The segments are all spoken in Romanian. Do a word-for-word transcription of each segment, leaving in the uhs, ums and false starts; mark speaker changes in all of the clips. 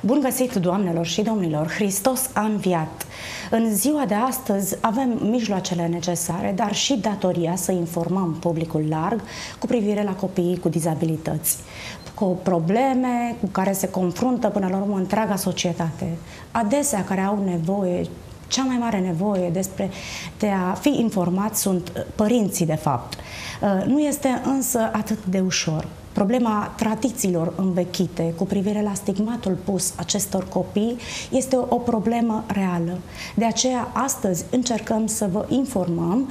Speaker 1: Bun găsit, doamnelor și domnilor! Hristos a înviat! În ziua de astăzi avem mijloacele necesare, dar și datoria să informăm publicul larg cu privire la copiii cu dizabilități, cu probleme cu care se confruntă până la urmă întreaga societate. Adesea care au nevoie, cea mai mare nevoie despre de a fi informați sunt părinții, de fapt. Nu este însă atât de ușor. Problema tradițiilor învechite cu privire la stigmatul pus acestor copii este o, o problemă reală. De aceea, astăzi încercăm să vă informăm,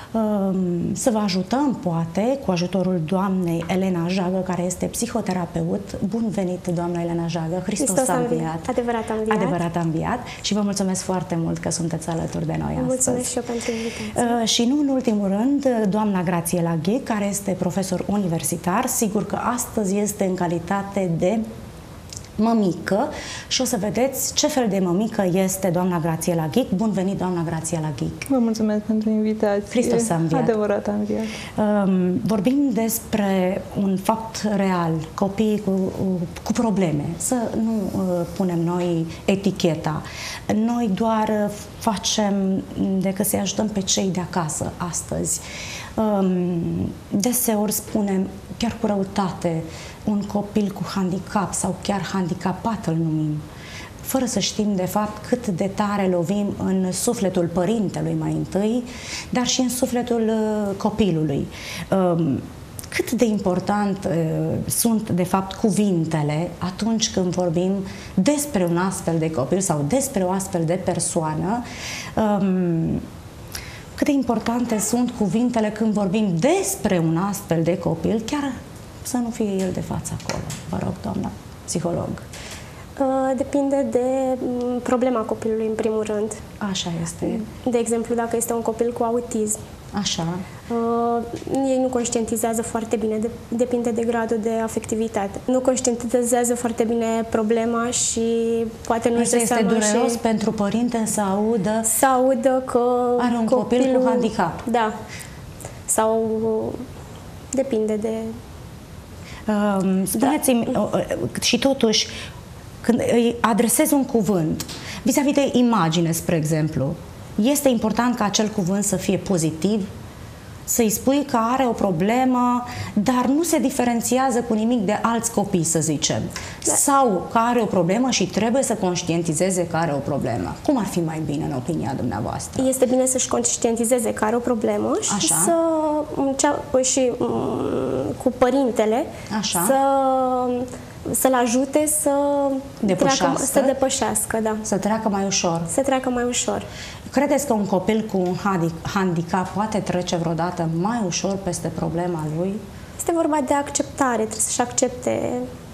Speaker 1: să vă ajutăm, poate, cu ajutorul doamnei Elena Jagă, care este psihoterapeut. Bun venit, doamna Elena Jagă! Hristos, Hristos a înviat!
Speaker 2: Adevărat a înviat!
Speaker 1: Adevărat a înviat! Și vă mulțumesc foarte mult că sunteți alături de noi astăzi.
Speaker 2: Mulțumesc și eu pentru invitație.
Speaker 1: Și nu în ultimul rând, doamna Grațiela Ghic, care este profesor universitar. Sigur că astăzi este în calitate de mămică și o să vedeți ce fel de mămică este doamna Grațiela Ghic. Bun venit, doamna Grațiela Ghic!
Speaker 3: Vă mulțumesc pentru invitație.
Speaker 1: Hristos a înviat!
Speaker 3: Adevărat a înviat!
Speaker 1: Um, vorbim despre un fapt real, copii cu, cu probleme. Să nu uh, punem noi eticheta. Noi doar facem decât să-i ajutăm pe cei de acasă astăzi. Um, deseori spunem, chiar cu răutate, un copil cu handicap sau chiar handicapat îl numim, fără să știm de fapt cât de tare lovim în sufletul părintelui mai întâi, dar și în sufletul uh, copilului. Um, cât de important uh, sunt de fapt cuvintele atunci când vorbim despre un astfel de copil sau despre o astfel de persoană. Um, cât de importante sunt cuvintele când vorbim despre un astfel de copil, chiar să nu fie el de față acolo. Vă rog, doamna psiholog.
Speaker 2: Depinde de problema copilului, în primul rând.
Speaker 1: Așa este.
Speaker 2: De exemplu, dacă este un copil cu autism,
Speaker 1: Așa.
Speaker 2: ei nu conștientizează foarte bine, de, depinde de gradul de afectivitate. Nu conștientizează foarte bine problema și poate nu
Speaker 1: este
Speaker 2: este
Speaker 1: dureros
Speaker 2: și
Speaker 1: pentru părinte să audă,
Speaker 2: să audă că
Speaker 1: are un
Speaker 2: copilul,
Speaker 1: copil cu handicap.
Speaker 2: Da. Sau depinde de...
Speaker 1: Uh, Spuneți-mi, da. uh, și totuși, când îi adresezi un cuvânt vis-a-vis de imagine, spre exemplu, este important ca acel cuvânt să fie pozitiv, să-i spui că are o problemă, dar nu se diferențiază cu nimic de alți copii, să zicem. Da. Sau că are o problemă și trebuie să conștientizeze că are o problemă. Cum ar fi mai bine, în opinia dumneavoastră?
Speaker 2: Este bine să-și conștientizeze că are o problemă și
Speaker 1: Așa.
Speaker 2: să și cu părintele
Speaker 1: Așa.
Speaker 2: să să-l ajute să
Speaker 1: depășească.
Speaker 2: Treacă, să depășească, da.
Speaker 1: Să treacă mai ușor.
Speaker 2: Să treacă mai ușor.
Speaker 1: Credeți că un copil cu un handicap poate trece vreodată mai ușor peste problema lui?
Speaker 2: Este vorba de acceptare, trebuie să-și accepte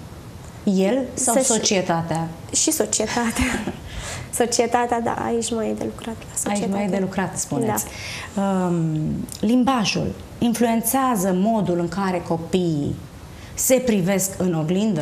Speaker 1: el sau
Speaker 2: să
Speaker 1: societatea?
Speaker 2: Și societatea. Societatea, da, aici mai e de lucrat la societate.
Speaker 1: Aici mai e de lucrat, spuneți. Da. Um, limbajul influențează modul în care copiii se privesc în oglindă?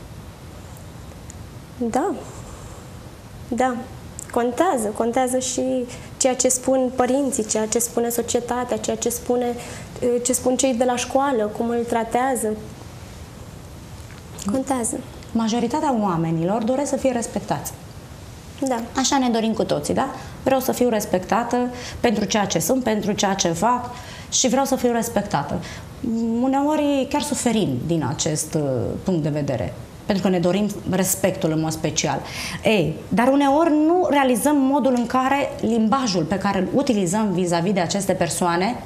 Speaker 2: Da. Da. Contează. Contează și ceea ce spun părinții, ceea ce spune societatea, ceea ce, spune, ce spun cei de la școală, cum îl tratează. Contează.
Speaker 1: Majoritatea oamenilor doresc să fie respectați.
Speaker 2: Da.
Speaker 1: Așa ne dorim cu toții, da? Vreau să fiu respectată pentru ceea ce sunt, pentru ceea ce fac și vreau să fiu respectată. Uneori chiar suferim din acest uh, punct de vedere, pentru că ne dorim respectul în mod special. Ei, dar uneori nu realizăm modul în care limbajul pe care îl utilizăm vis-a-vis de aceste persoane,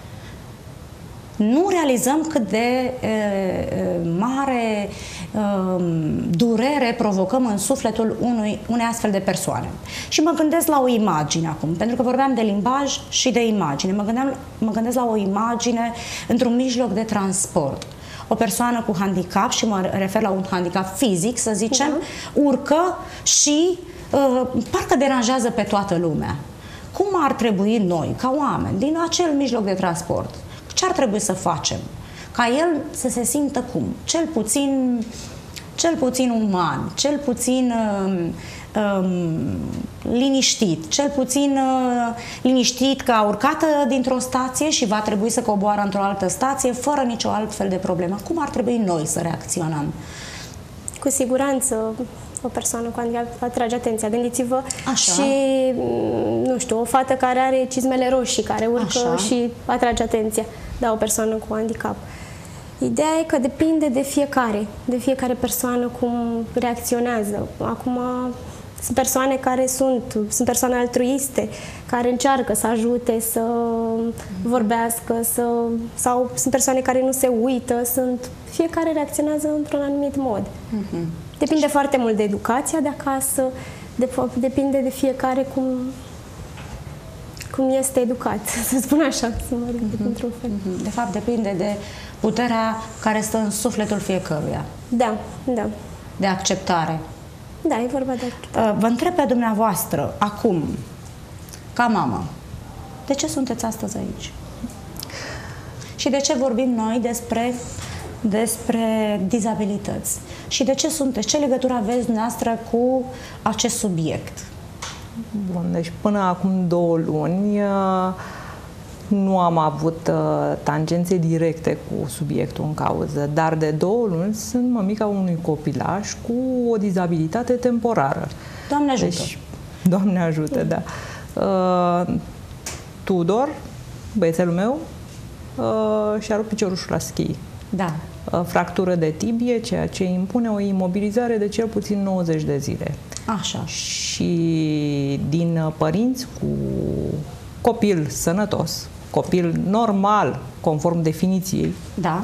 Speaker 1: nu realizăm cât de e, mare e, durere provocăm în sufletul unui, unei astfel de persoane. Și mă gândesc la o imagine acum, pentru că vorbeam de limbaj și de imagine. Mă, gândeam, mă gândesc la o imagine într-un mijloc de transport. O persoană cu handicap, și mă refer la un handicap fizic, să zicem, uh-huh. urcă și uh, parcă deranjează pe toată lumea. Cum ar trebui noi, ca oameni, din acel mijloc de transport, ce ar trebui să facem? Ca el să se simtă cum? Cel puțin, cel puțin uman, cel puțin uh, um, liniștit, cel puțin uh, liniștit că a urcat dintr-o stație și va trebui să coboară într-o altă stație fără nicio altfel de problemă. Cum ar trebui noi să reacționăm?
Speaker 2: Cu siguranță o persoană cu handicap atrage atenția. Gândiți-vă
Speaker 1: Așa.
Speaker 2: și, nu știu, o fată care are cizmele roșii, care urcă
Speaker 1: Așa.
Speaker 2: și atrage atenția. Da, o persoană cu handicap. Ideea e că depinde de fiecare, de fiecare persoană cum reacționează. Acum, sunt persoane care sunt, sunt persoane altruiste, care încearcă să ajute, să vorbească, să, sau sunt persoane care nu se uită, sunt, fiecare reacționează într-un anumit mod. Uh-huh. Depinde foarte mult de educația de acasă, de, depinde de fiecare cum, cum este educat, să spun așa, să mă ridic uh-huh. într-un fel.
Speaker 1: Uh-huh. De fapt, depinde de puterea care stă în sufletul fiecăruia.
Speaker 2: Da, da.
Speaker 1: De acceptare.
Speaker 2: Da, e vorba de acceptare.
Speaker 1: Vă întreb pe dumneavoastră, acum, ca mamă, de ce sunteți astăzi aici? Și de ce vorbim noi despre, despre dizabilități? Și de ce sunteți? Ce legătură aveți dumneavoastră cu acest subiect?
Speaker 3: Bun, deci până acum două luni nu am avut uh, tangențe directe cu subiectul în cauză, dar de două luni sunt mămica unui copilaș cu o dizabilitate temporară.
Speaker 1: Doamne ajută!
Speaker 3: Deci, Doamne ajută, da. Uh, Tudor, băiețelul meu, uh, și-a rupt piciorușul la schi.
Speaker 1: Da.
Speaker 3: Uh, fractură de tibie, ceea ce impune o imobilizare de cel puțin nouăzeci de zile.
Speaker 1: Așa.
Speaker 3: Și din părinți cu copil sănătos, copil normal, conform definiției,
Speaker 1: Da.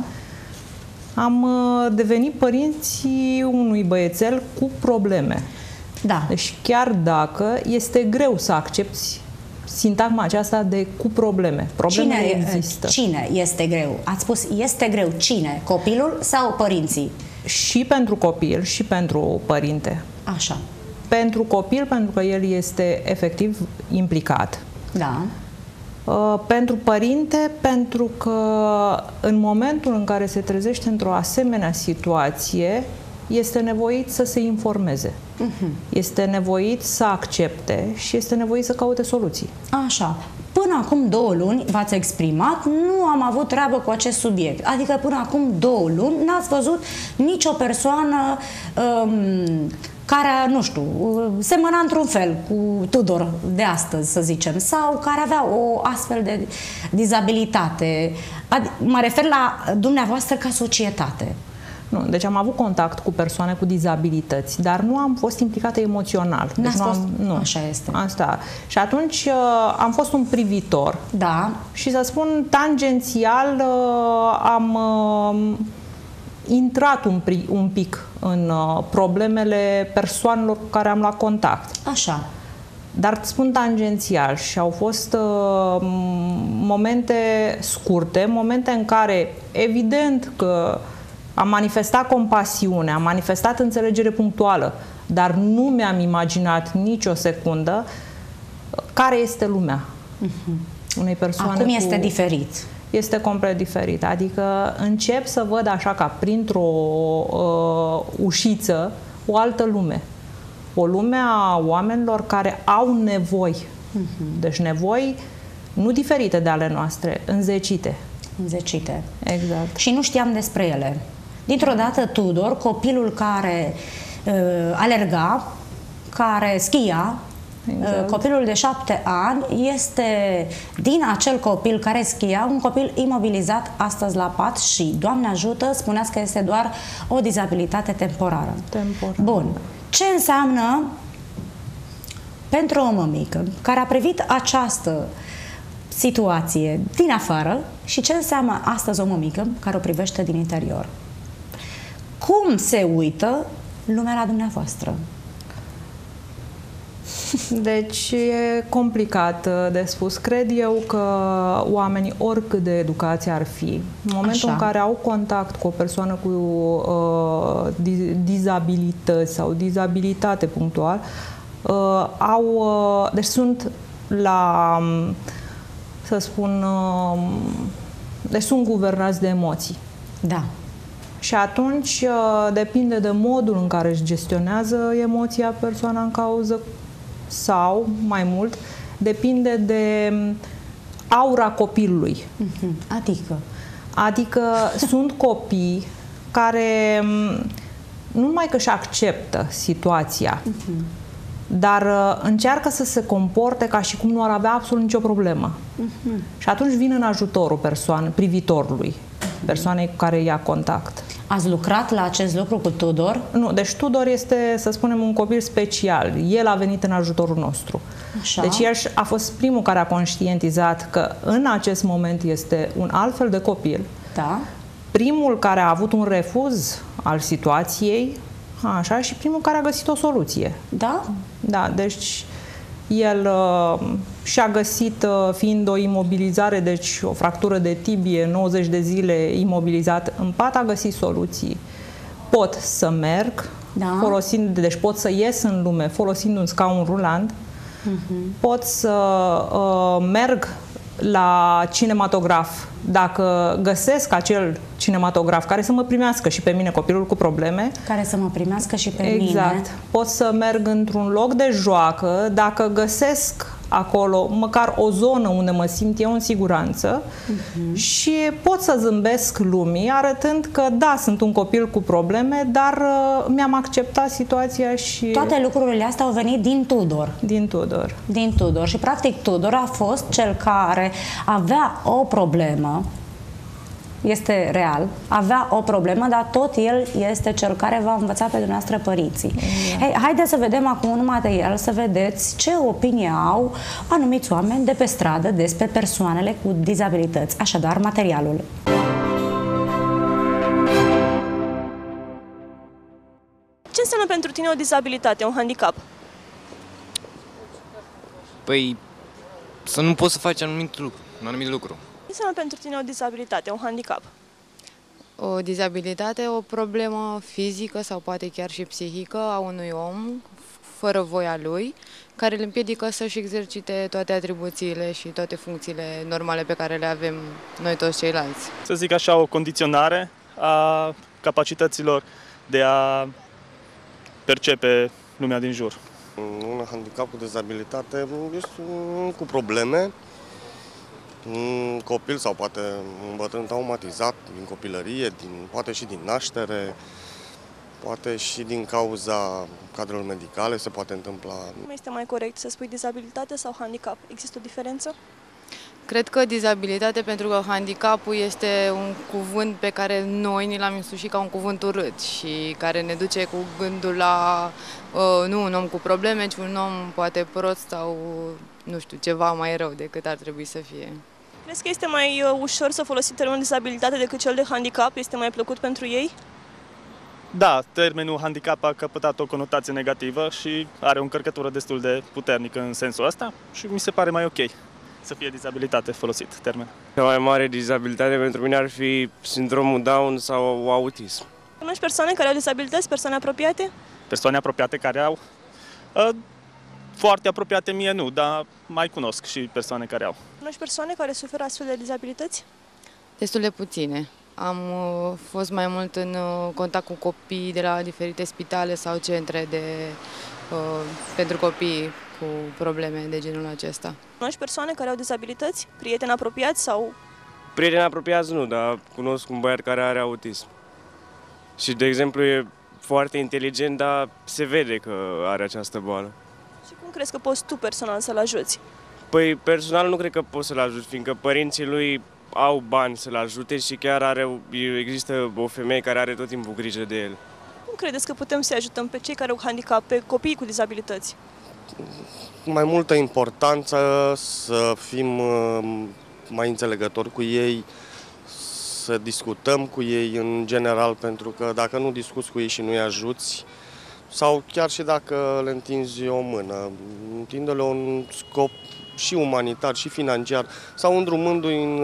Speaker 3: am devenit părinții unui băiețel cu probleme.
Speaker 1: Da.
Speaker 3: Deci chiar dacă este greu să accepti sintagma aceasta de cu probleme. Probleme
Speaker 1: Cine,
Speaker 3: există.
Speaker 1: cine este greu? Ați spus este greu. Cine? Copilul sau părinții?
Speaker 3: Și pentru copil și pentru părinte.
Speaker 1: Așa.
Speaker 3: Pentru copil, pentru că el este efectiv implicat.
Speaker 1: Da.
Speaker 3: Uh, pentru părinte, pentru că în momentul în care se trezește într-o asemenea situație, este nevoit să se informeze. Uh-huh. Este nevoit să accepte și este nevoit să caute soluții.
Speaker 1: Așa. Până acum două luni v-ați exprimat, nu am avut treabă cu acest subiect. Adică până acum două luni n-ați văzut nicio persoană um, care, nu știu, semăna într-un fel cu Tudor de astăzi, să zicem, sau care avea o astfel de dizabilitate. Ad- mă refer la dumneavoastră ca societate.
Speaker 3: Nu, deci am avut contact cu persoane cu dizabilități, dar nu am fost implicată emoțional. Deci nu
Speaker 1: fost...
Speaker 3: am, nu.
Speaker 1: Așa este.
Speaker 3: Asta. Și atunci uh, am fost un privitor.
Speaker 1: Da.
Speaker 3: Și să spun, tangențial uh, am uh, intrat un, pri, un pic în uh, problemele persoanelor cu care am luat contact.
Speaker 1: Așa.
Speaker 3: Dar spun tangențial și au fost uh, momente scurte, momente în care, evident că am manifestat compasiune, am manifestat înțelegere punctuală, dar nu mi-am imaginat nicio secundă care este lumea uh-huh. unei persoane.
Speaker 1: Acum este
Speaker 3: cu...
Speaker 1: diferit.
Speaker 3: Este complet diferit. Adică încep să văd așa ca printr-o uh, ușiță o altă lume. O lume a oamenilor care au nevoi. Uh-huh. Deci nevoi nu diferite de ale noastre, înzecite.
Speaker 1: Înzecite.
Speaker 3: Exact.
Speaker 1: Și nu știam despre ele. Dintr-o dată Tudor, copilul care uh, alerga, care schia, exact. uh, copilul de șapte ani, este din acel copil care schia, un copil imobilizat astăzi la pat și, Doamne ajută, spuneați că este doar o dizabilitate temporară.
Speaker 3: Temporar.
Speaker 1: Bun. Ce înseamnă pentru o mămică care a privit această situație din afară și ce înseamnă astăzi o mămică care o privește din interior? Cum se uită lumea la dumneavoastră?
Speaker 3: Deci e complicat de spus. Cred eu că oamenii, oricât de educați ar fi, în momentul Așa. în care au contact cu o persoană cu uh, dizabilități sau dizabilitate punctual, uh, au, uh, deci sunt la, să spun, uh, deci sunt guvernați de emoții.
Speaker 1: Da.
Speaker 3: Și atunci depinde de modul în care își gestionează emoția persoana în cauză sau, mai mult, depinde de aura copilului.
Speaker 1: Adică?
Speaker 3: Adică sunt copii care nu numai că își acceptă situația, uh-huh. dar uh, încearcă să se comporte ca și cum nu ar avea absolut nicio problemă. Uh-huh. Și atunci vin în ajutorul persoanei, privitorului, uh-huh. persoanei cu care ia contact.
Speaker 1: Ați lucrat la acest lucru cu Tudor?
Speaker 3: Nu, deci Tudor este, să spunem, un copil special. El a venit în ajutorul nostru. Așa. Deci el a fost primul care a conștientizat că în acest moment este un alt fel de copil.
Speaker 1: Da.
Speaker 3: Primul care a avut un refuz al situației, așa, și primul care a găsit o soluție.
Speaker 1: Da?
Speaker 3: Da, deci el uh, și-a găsit, uh, fiind o imobilizare, deci o fractură de tibie, nouăzeci de zile imobilizat în pat, a găsit soluții. Pot să merg, da. folosind, deci pot să ies în lume folosind un scaun rulant, uh-huh. pot să uh, merg la cinematograf, dacă găsesc acel cinematograf care să mă primească și pe mine, copilul cu probleme.
Speaker 1: Care să mă primească și pe
Speaker 3: exact. mine. Exact. Pot să merg într-un loc de joacă, dacă găsesc acolo măcar o zonă unde mă simt eu în siguranță uh-huh. și pot să zâmbesc lumii, arătând că da, sunt un copil cu probleme, dar uh, mi-am acceptat situația și...
Speaker 1: Toate lucrurile astea au venit din Tudor.
Speaker 3: Din Tudor.
Speaker 1: Din Tudor. Și practic Tudor a fost cel care avea o problemă, este real, avea o problemă, dar tot el este cel care va învăța pe dumneavoastră părinții. Yeah. Hey, haideți să vedem acum un material, să vedeți ce opinie au anumiți oameni de pe stradă despre persoanele cu dizabilități. Așadar, materialul.
Speaker 4: Ce înseamnă pentru tine o dizabilitate, un handicap?
Speaker 5: Păi, să nu poți să faci anumit lucru, un anumit lucru.
Speaker 4: Ce înseamnă pentru tine o dizabilitate, un handicap?
Speaker 6: O dizabilitate, o problemă fizică sau poate chiar și psihică a unui om, fără voia lui, care îl împiedică să-și exercite toate atribuțiile și toate funcțiile normale pe care le avem noi toți ceilalți.
Speaker 7: Să zic așa, o condiționare a capacităților de a percepe lumea din jur.
Speaker 8: Un handicap cu dizabilitate este cu probleme. Un copil sau poate un bătrân traumatizat din copilărie, din, poate și din naștere, poate și din cauza cadrelor medicale se poate întâmpla.
Speaker 4: Nu este mai corect să spui dizabilitate sau handicap? Există o diferență?
Speaker 6: Cred că dizabilitate, pentru că handicapul este un cuvânt pe care noi ni l-am însușit ca un cuvânt urât și care ne duce cu gândul la uh, nu un om cu probleme, ci un om poate prost sau nu știu, ceva mai rău decât ar trebui să fie.
Speaker 4: Crezi că este mai uh, ușor să folosim termenul dizabilitate decât cel de handicap? Este mai plăcut pentru ei?
Speaker 7: Da, termenul handicap a căpătat o conotație negativă și are o încărcătură destul de puternică în sensul ăsta și mi se pare mai ok să fie dizabilitate folosit termen.
Speaker 9: Cea mai mare dizabilitate pentru mine ar fi sindromul Down sau autism.
Speaker 4: Cunoști persoane care au dizabilități, persoane apropiate?
Speaker 7: Persoane apropiate care au, uh, foarte apropiate mie nu, dar mai cunosc și persoane care au.
Speaker 4: Cunoști persoane care suferă astfel de dizabilități?
Speaker 6: Destul de puține. Am uh, fost mai mult în uh, contact cu copii de la diferite spitale sau centre de, uh, pentru copii cu probleme de genul acesta.
Speaker 4: Cunoști persoane care au dizabilități? Prieteni apropiați sau...
Speaker 9: Prieteni apropiați nu, dar cunosc un băiat care are autism. Și, de exemplu, e foarte inteligent, dar se vede că are această boală.
Speaker 4: Și cum crezi că poți tu personal să-l ajuți?
Speaker 9: Păi, personal nu cred că pot să-l ajut, fiindcă părinții lui au bani să-l ajute și chiar are, există o femeie care are tot timpul grijă de el.
Speaker 4: Cum credeți că putem să ajutăm pe cei care au handicap, pe copiii cu dizabilități?
Speaker 8: Mai multă importanță să fim mai înțelegători cu ei, să discutăm cu ei în general, pentru că dacă nu discuți cu ei și nu-i ajuți, sau chiar și dacă le întinzi o mână, întinde-le un scop și umanitar, și financiar, sau îndrumându-i în,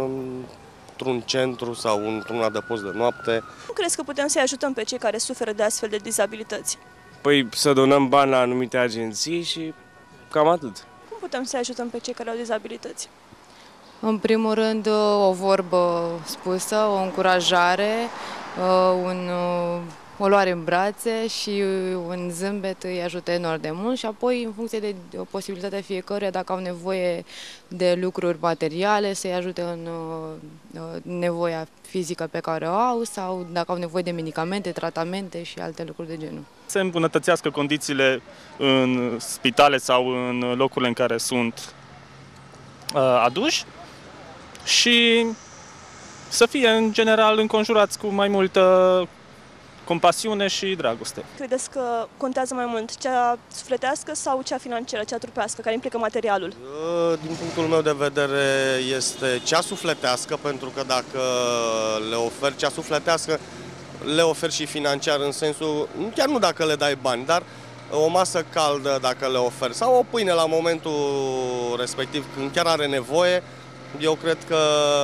Speaker 8: într-un centru sau într-un adăpost de noapte.
Speaker 4: Cum crezi că putem să-i ajutăm pe cei care suferă de astfel de dizabilități?
Speaker 9: Păi să donăm bani la anumite agenții și cam atât.
Speaker 4: Cum putem să-i ajutăm pe cei care au dizabilități?
Speaker 6: În primul rând, o vorbă spusă, o încurajare, un o luare în brațe și un zâmbet îi ajută enorm de mult și apoi, în funcție de posibilitatea fiecăruia, dacă au nevoie de lucruri materiale, să-i ajute în nevoia fizică pe care o au sau dacă au nevoie de medicamente, tratamente și alte lucruri de genul.
Speaker 7: Să îmbunătățească condițiile în spitale sau în locurile în care sunt uh, aduși și să fie, în general, înconjurați cu mai multă compasiune și dragoste.
Speaker 4: Credeți că contează mai mult cea sufletească sau cea financiară, cea trupească, care implică materialul?
Speaker 8: Din punctul meu de vedere este cea sufletească, pentru că dacă le oferi cea sufletească, le oferi și financiar, în sensul, chiar nu dacă le dai bani, dar o masă caldă dacă le oferi sau o pâine la momentul respectiv, când chiar are nevoie, eu cred că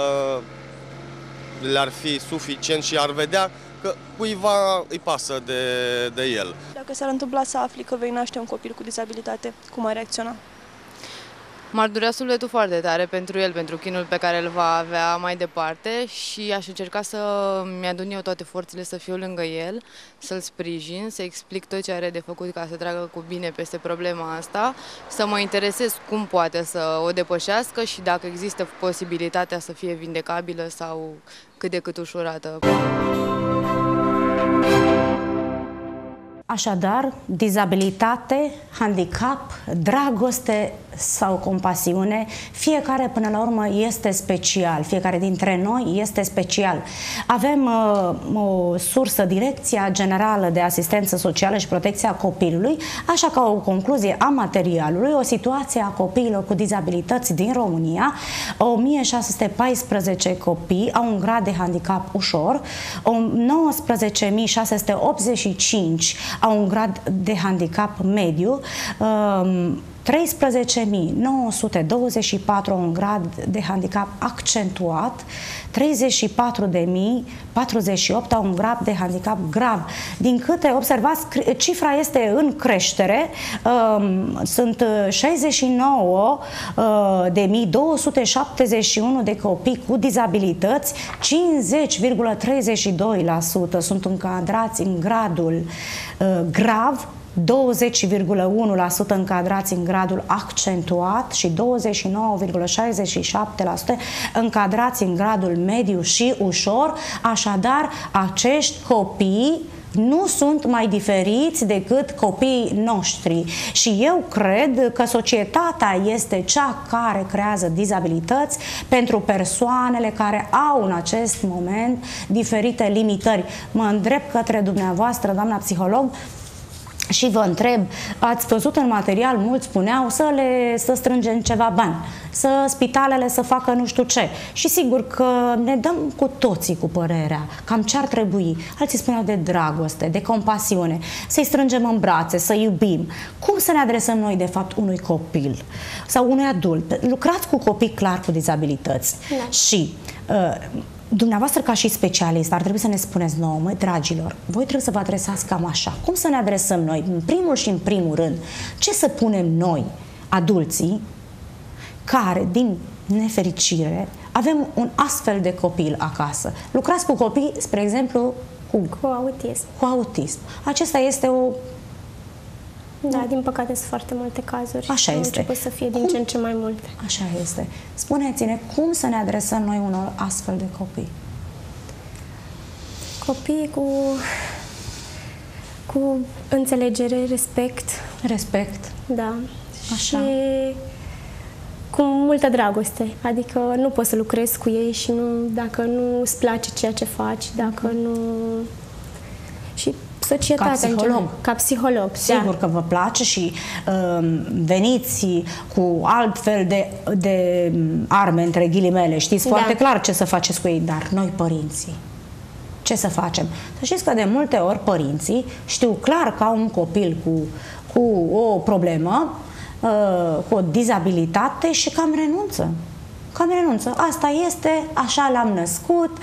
Speaker 8: le-ar fi suficient și ar vedea că cuiva îi pasă de, de el.
Speaker 4: Dacă s-ar întâmpla să afli că vei naște un copil cu dizabilitate, cum ai reacționa?
Speaker 6: M-ar durea sufletul foarte tare pentru el, pentru chinul pe care îl va avea mai departe și aș încerca să-mi adun eu toate forțele să fiu lângă el, să-l sprijin, să explic tot ce are de făcut ca să treacă cu bine peste problema asta, să mă interesez cum poate să o depășească și dacă există posibilitatea să fie vindecabilă sau cât de cât ușurată.
Speaker 1: Așadar, dizabilitate, handicap, dragoste sau compasiune, fiecare până la urmă este special, fiecare dintre noi este special. Avem uh, o sursă, Direcția Generală de Asistență Socială și Protecția Copilului, așa ca o concluzie a materialului, o situație a copiilor cu dizabilități din România, o mie șase sute paisprezece copii au un grad de handicap ușor, nouăsprezece mii șase sute optzeci și cinci au un grad de handicap mediu, um, treisprezece mii nouă sute douăzeci și patru au un grad de handicap accentuat, treizeci și patru de mii patruzeci și opt au un grad de handicap grav. Din câte observați, cifra este în creștere, sunt șaizeci și nouă de mii două sute șaptezeci și unu de copii cu dizabilități, cincizeci virgulă treizeci și doi la sută sunt încadrați în gradul grav, douăzeci virgulă unu la sută încadrați în gradul accentuat și douăzeci și nouă virgulă șaizeci și șapte la sută încadrați în gradul mediu și ușor. Așadar, acești copii nu sunt mai diferiți decât copiii noștri și eu cred că societatea este cea care creează dizabilități pentru persoanele care au în acest moment diferite limitări. Mă îndrept către dumneavoastră, doamna psiholog, și vă întreb, ați văzut în material, mulți spuneau să le să strângem ceva bani, să spitalele să facă nu știu ce. Și sigur că ne dăm cu toții cu părerea cam ce ar trebui. Alții spuneau de dragoste, de compasiune, să-i strângem în brațe, să iubim. Cum să ne adresăm noi, de fapt, unui copil sau unui adult? Lucrați cu copii clar cu dizabilități. Da. Și uh, dumneavoastră, ca și specialist, ar trebui să ne spuneți nouă, măi, dragilor, voi trebuie să vă adresați cam așa. Cum să ne adresăm noi? În primul și în primul rând, ce să punem noi, adulții, care, din nefericire, avem un astfel de copil acasă. Lucrați cu copii, spre exemplu, cu,
Speaker 2: cu autism.
Speaker 1: Cu autism. Acesta este o...
Speaker 2: Da, din păcate sunt foarte multe cazuri.
Speaker 1: Așa este.
Speaker 2: Început să fie din
Speaker 1: cum?
Speaker 2: ce în ce mai multe.
Speaker 1: Așa este. Spuneți-ne, cum să ne adresăm noi unor astfel de copii?
Speaker 2: Copii cu, cu înțelegere, respect.
Speaker 1: Respect.
Speaker 2: Da.
Speaker 1: Așa.
Speaker 2: Și cu multă dragoste. Adică nu poți să lucrezi cu ei și nu, dacă nu îți place ceea ce faci, dacă nu... Și societatea,
Speaker 1: ca psiholog.
Speaker 2: Ca psiholog,
Speaker 1: sigur
Speaker 2: da.
Speaker 1: Că vă place și uh, veniți cu altfel de, de arme, între ghilimele. Știți da. Foarte clar ce să faceți cu ei, dar noi, părinții, ce să facem? Să știți că de multe ori părinții știu clar că au un copil cu, cu o problemă, uh, cu o dizabilitate și cam renunță. Cam renunță. Asta este, așa l-am născut,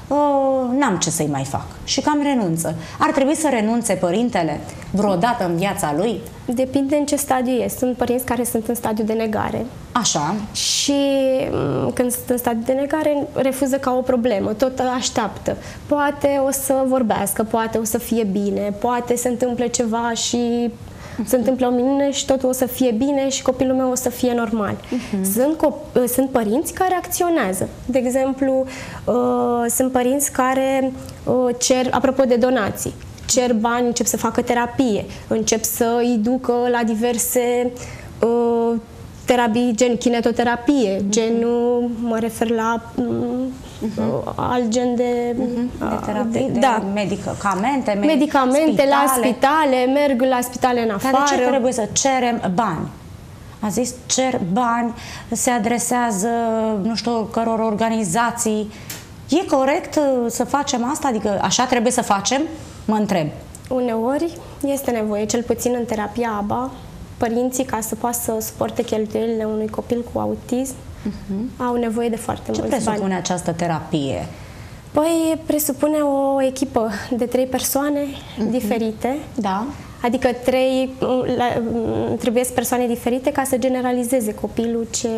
Speaker 1: n-am ce să-i mai fac și cam renunță. Ar trebui să renunțe părintele vreodată în viața lui?
Speaker 2: Depinde în ce stadiu e. Sunt părinți care sunt în stadiu de negare.
Speaker 1: Așa.
Speaker 2: Și când sunt în stadiu de negare, refuză ca o problemă, tot așteaptă. Poate o să vorbească, poate o să fie bine, poate se întâmplă ceva și se întâmplă o minune și totul o să fie bine și copilul meu o să fie normal. Uh-huh. Sunt, sunt părinți care acționează. De exemplu, uh, sunt părinți care uh, cer, apropo de donații, cer bani, încep să facă terapie, încep să îi ducă la diverse uh, terapii, gen kinetoterapie, uh-huh. gen, mă refer la uh-huh. alt gen de,
Speaker 1: uh-huh. de terapie, de,
Speaker 2: da.
Speaker 1: medicamente, med
Speaker 2: medicamente
Speaker 1: spitale.
Speaker 2: La spitale, merg la spitale în afară.
Speaker 1: Dar de ce trebuie să cerem bani? A zis, cer bani, se adresează, nu știu, căror organizații. E corect să facem asta? Adică așa trebuie să facem? Mă întreb.
Speaker 2: Uneori este nevoie, cel puțin în terapia A B A, părinții, ca să poată să suporte cheltuielile unui copil cu autism, uh-huh. au nevoie de foarte mulți bani.
Speaker 1: Ce presupune această terapie?
Speaker 2: Păi, presupune o echipă de trei persoane uh-huh. diferite.
Speaker 1: Da.
Speaker 2: Adică trei, la, trebuie să persoane diferite ca să generalizeze copilul ce,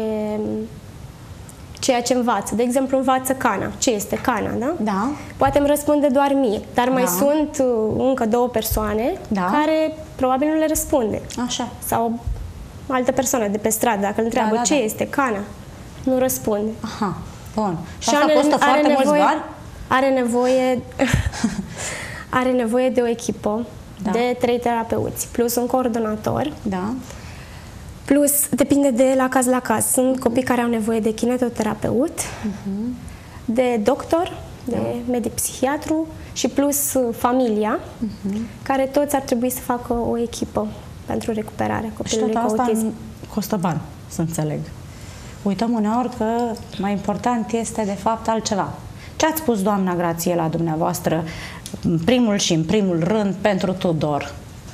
Speaker 2: ceea ce învață. De exemplu, învață cana. Ce este cana, da?
Speaker 1: Da.
Speaker 2: Poate îmi răspunde doar mie, dar mai
Speaker 1: da. sunt
Speaker 2: încă două persoane da. care probabil nu le răspunde.
Speaker 1: Așa.
Speaker 2: Sau altă persoană de pe stradă, dacă îl întreabă
Speaker 1: da, da,
Speaker 2: ce
Speaker 1: da.
Speaker 2: este cana, nu răspunde.
Speaker 1: Aha, bun. Și,
Speaker 2: și
Speaker 1: asta
Speaker 2: are,
Speaker 1: costă
Speaker 2: are
Speaker 1: foarte
Speaker 2: nevoie,
Speaker 1: mulți bani?
Speaker 2: Are nevoie, are nevoie de o echipă da. de trei terapeuți, plus un coordonator.
Speaker 1: Da.
Speaker 2: Plus, depinde de la caz la caz. Sunt uh-huh. copii care au nevoie de kinetoterapeut, uh-huh. de doctor, de da. medic psihiatru și plus familia, uh-huh. care toți ar trebui să facă o echipă pentru recuperarea copilului cu autism. Și tot asta
Speaker 1: costă bani, să înțeleg. Uităm uneori că mai important este de fapt altceva. Ce ați spus, doamna Grațiela, dumneavoastră, în primul și în primul rând pentru Tudor?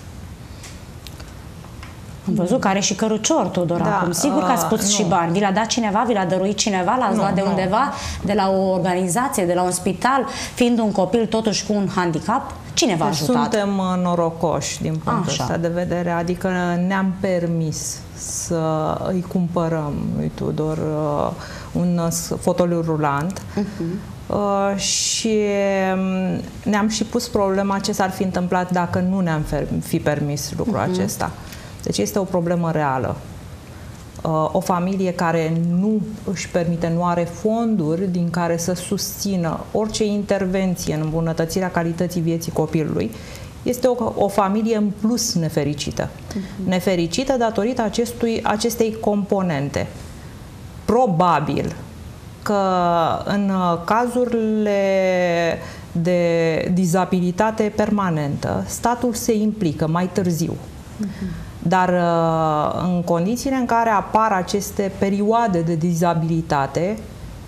Speaker 1: Am văzut că are și cărucior Tudor da, acum. Sigur că ați pus uh, și bani. Vi l-a dat cineva? Vi l-a dăruit cineva? L-ați luat de nu. undeva? De la o organizație? De la un spital? Fiind un copil totuși cu un handicap? Cine v-a ajutat?
Speaker 3: Suntem norocoși din punctul
Speaker 1: Așa.
Speaker 3: ăsta de vedere. Adică ne-am permis să îi cumpărăm lui Tudor uh, un fotoliu rulant. Uh-huh. Uh, și ne-am și pus problema ce s-ar fi întâmplat dacă nu ne-am fi permis lucrul uh-huh. acesta. Deci este o problemă reală. Uh, o familie care nu își permite, nu are fonduri din care să susțină orice intervenție în îmbunătățirea calității vieții copilului, este o, o familie în plus nefericită. Uh-huh. Nefericită datorită acestui, acestei componente. Probabil că în cazurile de dizabilitate permanentă, statul se implică mai târziu. Uh-huh. Dar în condițiile în care apar aceste perioade de dizabilitate,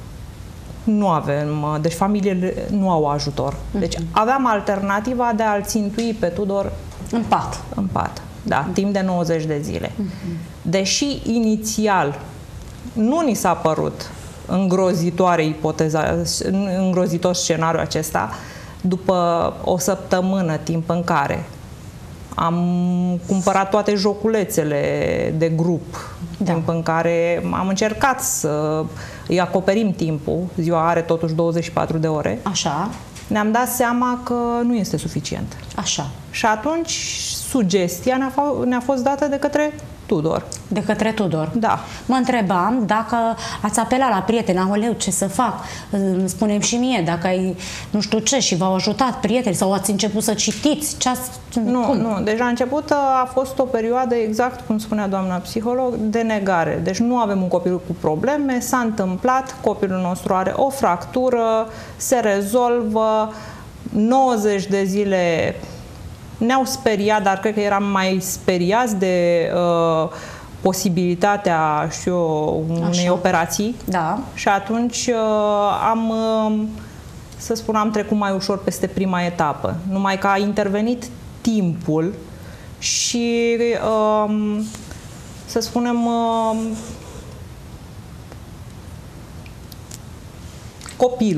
Speaker 3: nu avem, deci familiile nu au ajutor. Uh-huh. Deci aveam alternativa de a-l țintui pe Tudor
Speaker 1: în pat.
Speaker 3: În pat, da, uh-huh. timp de nouăzeci de zile. Uh-huh. Deși inițial nu ni s-a părut îngrozitoare ipoteza, îngrozitor scenariul acesta, după o săptămână timp în care am cumpărat toate joculețele de grup, da. timp în care am încercat să îi acoperim timpul, ziua are totuși douăzeci și patru de ore,
Speaker 1: așa.
Speaker 3: Ne-am dat seama că nu este suficient.
Speaker 1: Așa.
Speaker 3: Și atunci sugestia ne-a, ne-a fost dată de către Tudor.
Speaker 1: De către Tudor?
Speaker 3: Da.
Speaker 1: Mă întrebam dacă ați apelat la prieteni, aoleu, ce să fac? Spune-mi și mie, dacă ai nu știu ce și v-au ajutat prieteni sau ați început să citiți? Ce ați...
Speaker 3: Nu,
Speaker 1: cum?
Speaker 3: nu. Deci la început a fost o perioadă, exact cum spunea doamna psiholog, de negare. Deci nu avem un copil cu probleme, s-a întâmplat, copilul nostru are o fractură, se rezolvă, nouăzeci de zile... Ne-au speriat, dar cred că eram mai speriați de uh, posibilitatea, știu eu, unei Așa. operații.
Speaker 1: Da.
Speaker 3: Și atunci uh, am, uh, să spun, am trecut mai ușor peste prima etapă. Numai că a intervenit timpul și, uh, să spunem, uh, copilul.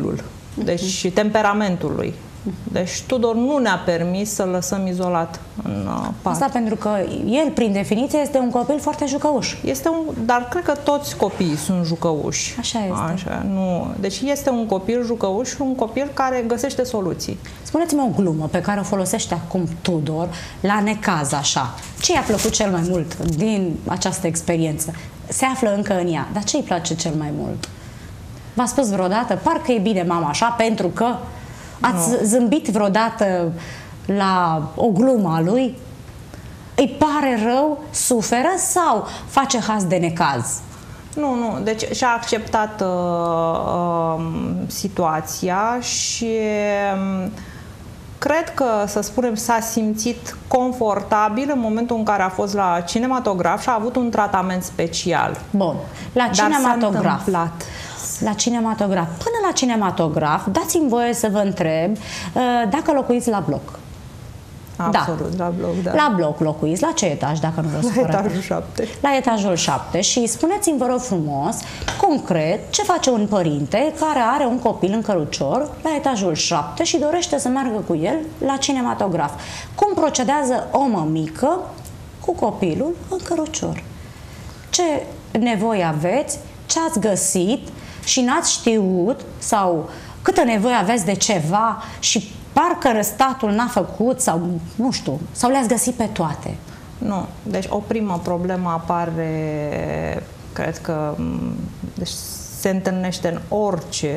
Speaker 3: deci uh-huh. temperamentul lui. Deci Tudor nu ne-a permis să-l lăsăm izolat în pat.
Speaker 1: Asta pentru că el, prin definiție, este un copil foarte jucăuș.
Speaker 3: Este un, dar cred că toți copiii sunt jucăuși.
Speaker 1: Așa este.
Speaker 3: Așa, nu. Deci este un copil jucăuș și un copil care găsește soluții.
Speaker 1: Spuneți-mi o glumă pe care o folosește acum Tudor la necaz, așa. Ce i-a plăcut cel mai mult din această experiență? Se află încă în ea, dar ce îi place cel mai mult? V-a spus vreodată, parcă e bine mama așa, pentru că ați no. zâmbit vreodată la o glumă a lui? Îi pare rău, suferă sau face haz de necaz?
Speaker 3: Nu, nu. Deci și-a acceptat uh, uh, situația și uh, cred că, să spunem, s-a simțit confortabil în momentul în care a fost la cinematograf și a avut un tratament special.
Speaker 1: Bun. La cinematograf.
Speaker 3: Dar
Speaker 1: La cinematograf. Până la cinematograf, dați-mi voie să vă întreb uh, dacă locuiți la bloc.
Speaker 3: Absolut, da. la bloc, da.
Speaker 1: La bloc locuiți. La ce etaj, dacă nu vă supărați?
Speaker 3: La etajul șapte.
Speaker 1: La etajul șapte. Și spuneți-mi, vă rog frumos, concret, ce face un părinte care are un copil în cărucior la etajul șapte și dorește să meargă cu el la cinematograf. Cum procedează o mămică cu copilul în cărucior? Ce nevoie aveți? Ce ați găsit și n-ați știut, sau câtă nevoie aveți de ceva și parcă statul n-a făcut, sau nu știu, sau le-ați găsit pe toate?
Speaker 3: Nu. Deci o primă problemă apare, cred că deci se întâlnește în orice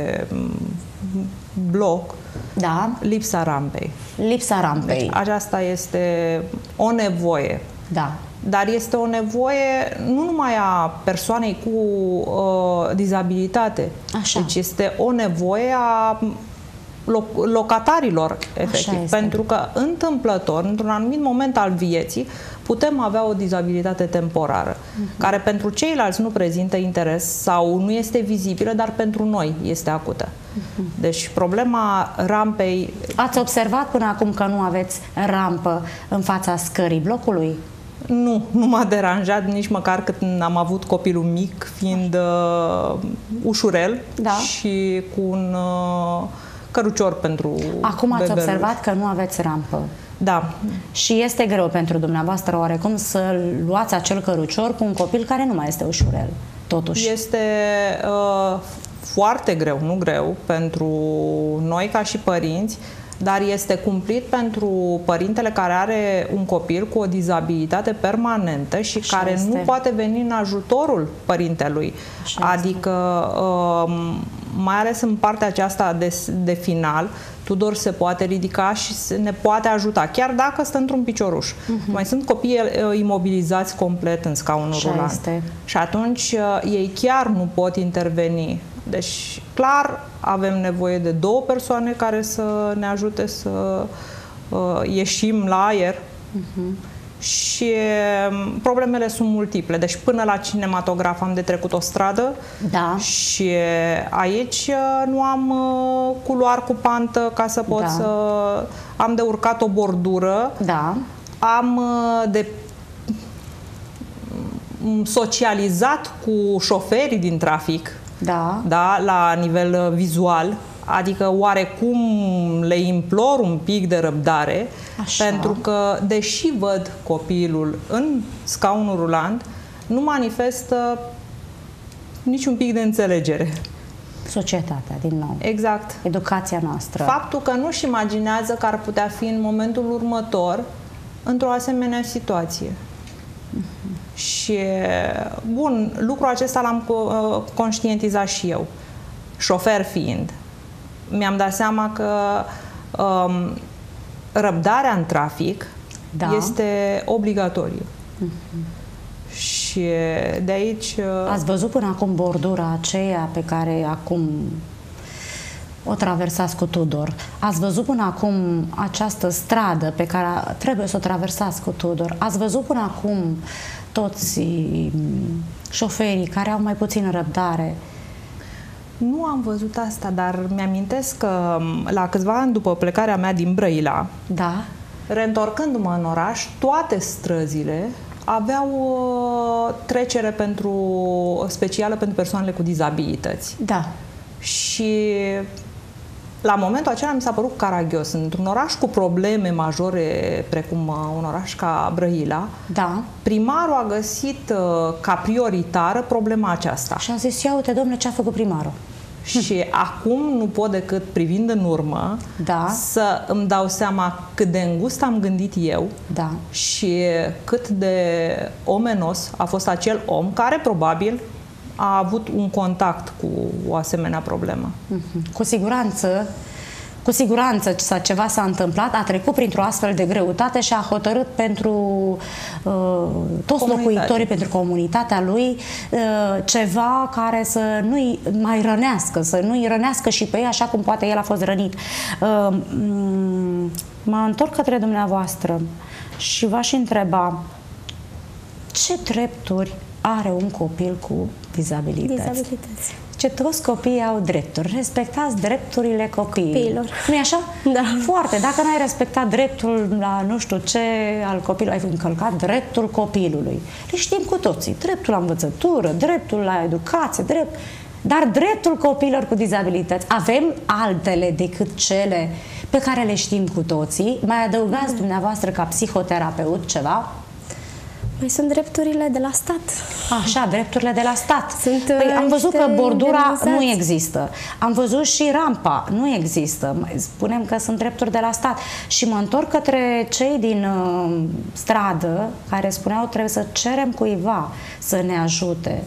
Speaker 3: bloc,
Speaker 1: da. Lipsa
Speaker 3: rampei.
Speaker 1: Lipsa rampei.
Speaker 3: Deci aceasta este o nevoie.
Speaker 1: Da.
Speaker 3: Dar este o nevoie nu numai a persoanei cu uh, dizabilitate.
Speaker 1: Așa.
Speaker 3: Deci este o nevoie a loc locatarilor, efectiv. Pentru că întâmplător, într-un anumit moment al vieții, putem avea o dizabilitate temporară, uh-huh. care pentru ceilalți nu prezintă interes sau nu este vizibilă, dar pentru noi este acută. Uh-huh. Deci problema rampei...
Speaker 1: Ați observat până acum că nu aveți rampă în fața scării blocului?
Speaker 3: Nu, nu m-a deranjat nici măcar cât am avut copilul mic, fiind uh, ușurel, da. Și cu un uh, cărucior pentru
Speaker 1: Acum ați
Speaker 3: bebeluș.
Speaker 1: Observat că nu aveți rampă.
Speaker 3: Da.
Speaker 1: Și este greu pentru dumneavoastră oarecum să luați acel cărucior cu un copil care nu mai este ușurel, totuși.
Speaker 3: Este uh, foarte greu, nu greu, pentru noi ca și părinți, dar este cumplit pentru părintele care are un copil cu o dizabilitate permanentă și Așa care este. nu poate veni în ajutorul părintelui. Așa adică, uh, mai ales în partea aceasta de, de final, Tudor se poate ridica și se, ne poate ajuta, chiar dacă stă într-un picioruș. Uh-huh. Mai sunt copii uh, imobilizați complet în scaunul
Speaker 1: Așa
Speaker 3: rulant.
Speaker 1: Este.
Speaker 3: Și atunci uh, ei chiar nu pot interveni. Deci, clar, avem nevoie de două persoane care să ne ajute să uh, ieșim la aer. Uh-huh. Și uh, problemele sunt multiple. Deci, până la cinematograf am de trecut o stradă.
Speaker 1: Da.
Speaker 3: Și aici uh, nu am uh, culoar cu pantă ca să pot da. să... Am de urcat o bordură.
Speaker 1: Da.
Speaker 3: Am uh, de socializat cu șoferii din trafic.
Speaker 1: Da.
Speaker 3: Da, la nivel vizual, adică oarecum le implor un pic de răbdare. Așa. Pentru că, deși văd copilul în scaunul rulant, nu manifestă niciun pic de înțelegere.
Speaker 1: Societatea, din nou.
Speaker 3: Exact.
Speaker 1: Educația noastră.
Speaker 3: Faptul că nu-și imaginează că ar putea fi în momentul următor într-o asemenea situație. Uh-huh. Și, bun, lucrul acesta l-am conștientizat și eu, șofer fiind. Mi-am dat seama că um, răbdarea în trafic da. este obligatorie. Uh-huh. Și de aici...
Speaker 1: Ați văzut până acum bordura aceea pe care acum o traversați cu Tudor? Ați văzut până acum această stradă pe care trebuie să o traversați cu Tudor? Ați văzut până acum toți șoferii care au mai puțină răbdare?
Speaker 3: Nu am văzut asta, dar mi-amintesc că la câțiva ani după plecarea mea din Brăila,
Speaker 1: da.
Speaker 3: reîntorcându-mă în oraș, toate străzile aveau o trecere pentru, specială pentru persoanele cu dizabilități.
Speaker 1: Da.
Speaker 3: Și La momentul acela mi s-a părut caragios. Într-un oraș cu probleme majore, precum un oraș ca Brăila,
Speaker 1: da.
Speaker 3: primarul a găsit ca prioritară problema aceasta.
Speaker 1: Și a zis, ia uite, domnule, ce a făcut primarul?
Speaker 3: Și acum nu pot decât, privind în urmă,
Speaker 1: da.
Speaker 3: să îmi dau seama cât de îngust am gândit eu,
Speaker 1: da.
Speaker 3: și cât de omenos a fost acel om care probabil a avut un contact cu o asemenea problemă.
Speaker 1: Mm-hmm. Cu siguranță, cu siguranță ceva s-a întâmplat, a trecut printr-o astfel de greutate și a hotărât pentru uh, toți Comunitate. locuitorii, pentru comunitatea lui, uh, ceva care să nu-i mai rănească, să nu-i rănească și pe ei așa cum poate el a fost rănit. Uh, mă întorc către dumneavoastră și v-aș întreba ce drepturi are un copil cu dizabilități?
Speaker 2: Dizabilități.
Speaker 1: Ce toți copiii au drepturi. Respectați drepturile copiilor.
Speaker 2: copiilor.
Speaker 1: Nu-i așa?
Speaker 2: Da.
Speaker 1: Foarte. Dacă n-ai respectat dreptul la nu știu ce al copilului, ai încălcat dreptul copilului. Le știm cu toții. Dreptul la învățătură, dreptul la educație, drept... Dar dreptul copiilor cu dizabilități. Avem altele decât cele pe care le știm cu toții. Mai adăugați dumneavoastră ca psihoterapeut ceva?
Speaker 2: Mai sunt drepturile de la stat.
Speaker 1: Așa, drepturile de la stat.
Speaker 2: Sunt,
Speaker 1: păi, am văzut că bordura
Speaker 2: indemnizați.
Speaker 1: nu există. Am văzut și rampa nu există. Spunem că sunt drepturi de la stat. Și mă întorc către cei din uh, stradă care spuneau trebuie să cerem cuiva să ne ajute.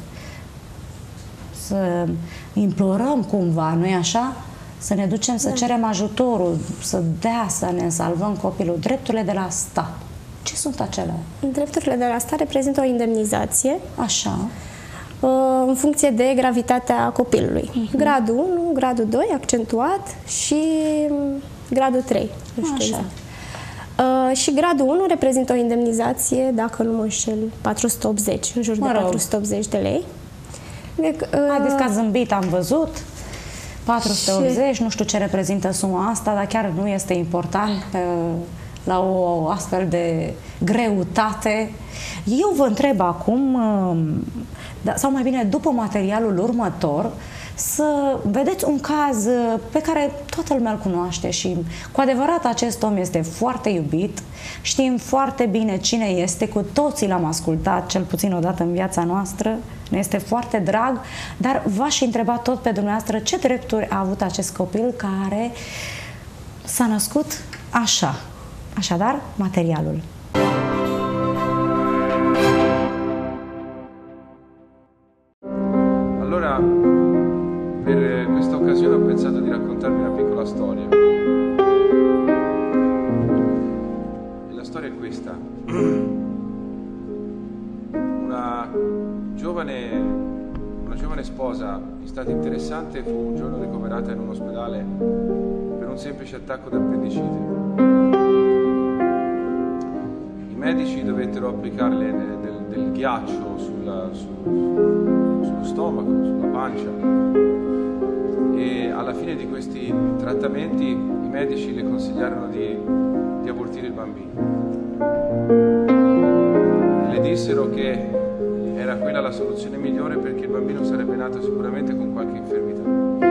Speaker 1: Să implorăm cumva, nu-i așa? Să ne ducem să da. cerem ajutorul, să dea, să ne salvăm copilul. Drepturile de la stat. Ce sunt acelea?
Speaker 2: Drepturile de la stat reprezintă o indemnizație.
Speaker 1: Așa.
Speaker 2: În funcție de gravitatea copilului. Uh-huh. Gradul unu, gradul doi, accentuat, și gradul trei. Nu știu exact. Uh, și gradul unu reprezintă o indemnizație, dacă nu mă înșel, patru sute optzeci, în jur de patru sute optzeci de lei. De, uh,
Speaker 1: Haideți că a zâmbit, am văzut. patru sute optzeci, și... nu știu ce reprezintă suma asta, dar chiar nu este important pe... la o astfel de greutate. Eu vă întreb acum, sau mai bine după materialul următor, să vedeți un caz pe care toată lumea îl cunoaște și cu adevărat acest om este foarte iubit, știm foarte bine cine este, cu toții l-am ascultat cel puțin o dată în viața noastră, ne este foarte drag, dar v-aș întreba tot pe dumneavoastră ce drepturi a avut acest copil care s-a născut așa. Așadar, materialul.
Speaker 10: Allora, per questa occasione ho pensato di raccontarvi una piccola storia. E la storia è questa. Una giovane, una giovane sposa in stato interessante fu un giorno ricoverata in un ospedale per un semplice attacco d'appendicite. I medici dovettero applicarle del, del, del ghiaccio sulla, su, sullo stomaco, sulla pancia, e alla fine di questi trattamenti i medici le consigliarono di, di abortire il bambino. Le dissero che era quella la soluzione migliore perché il bambino sarebbe nato sicuramente con qualche infermità.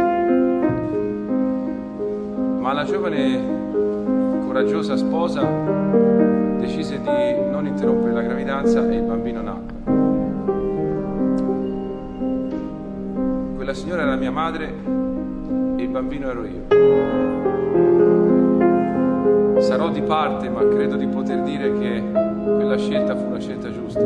Speaker 10: Ma la giovane coraggiosa sposa decise di non interrompere la gravidanza e il bambino nacque. Quella signora era mia madre e il bambino ero io. Sarò di parte, ma credo di poter dire che quella scelta fu una scelta giusta.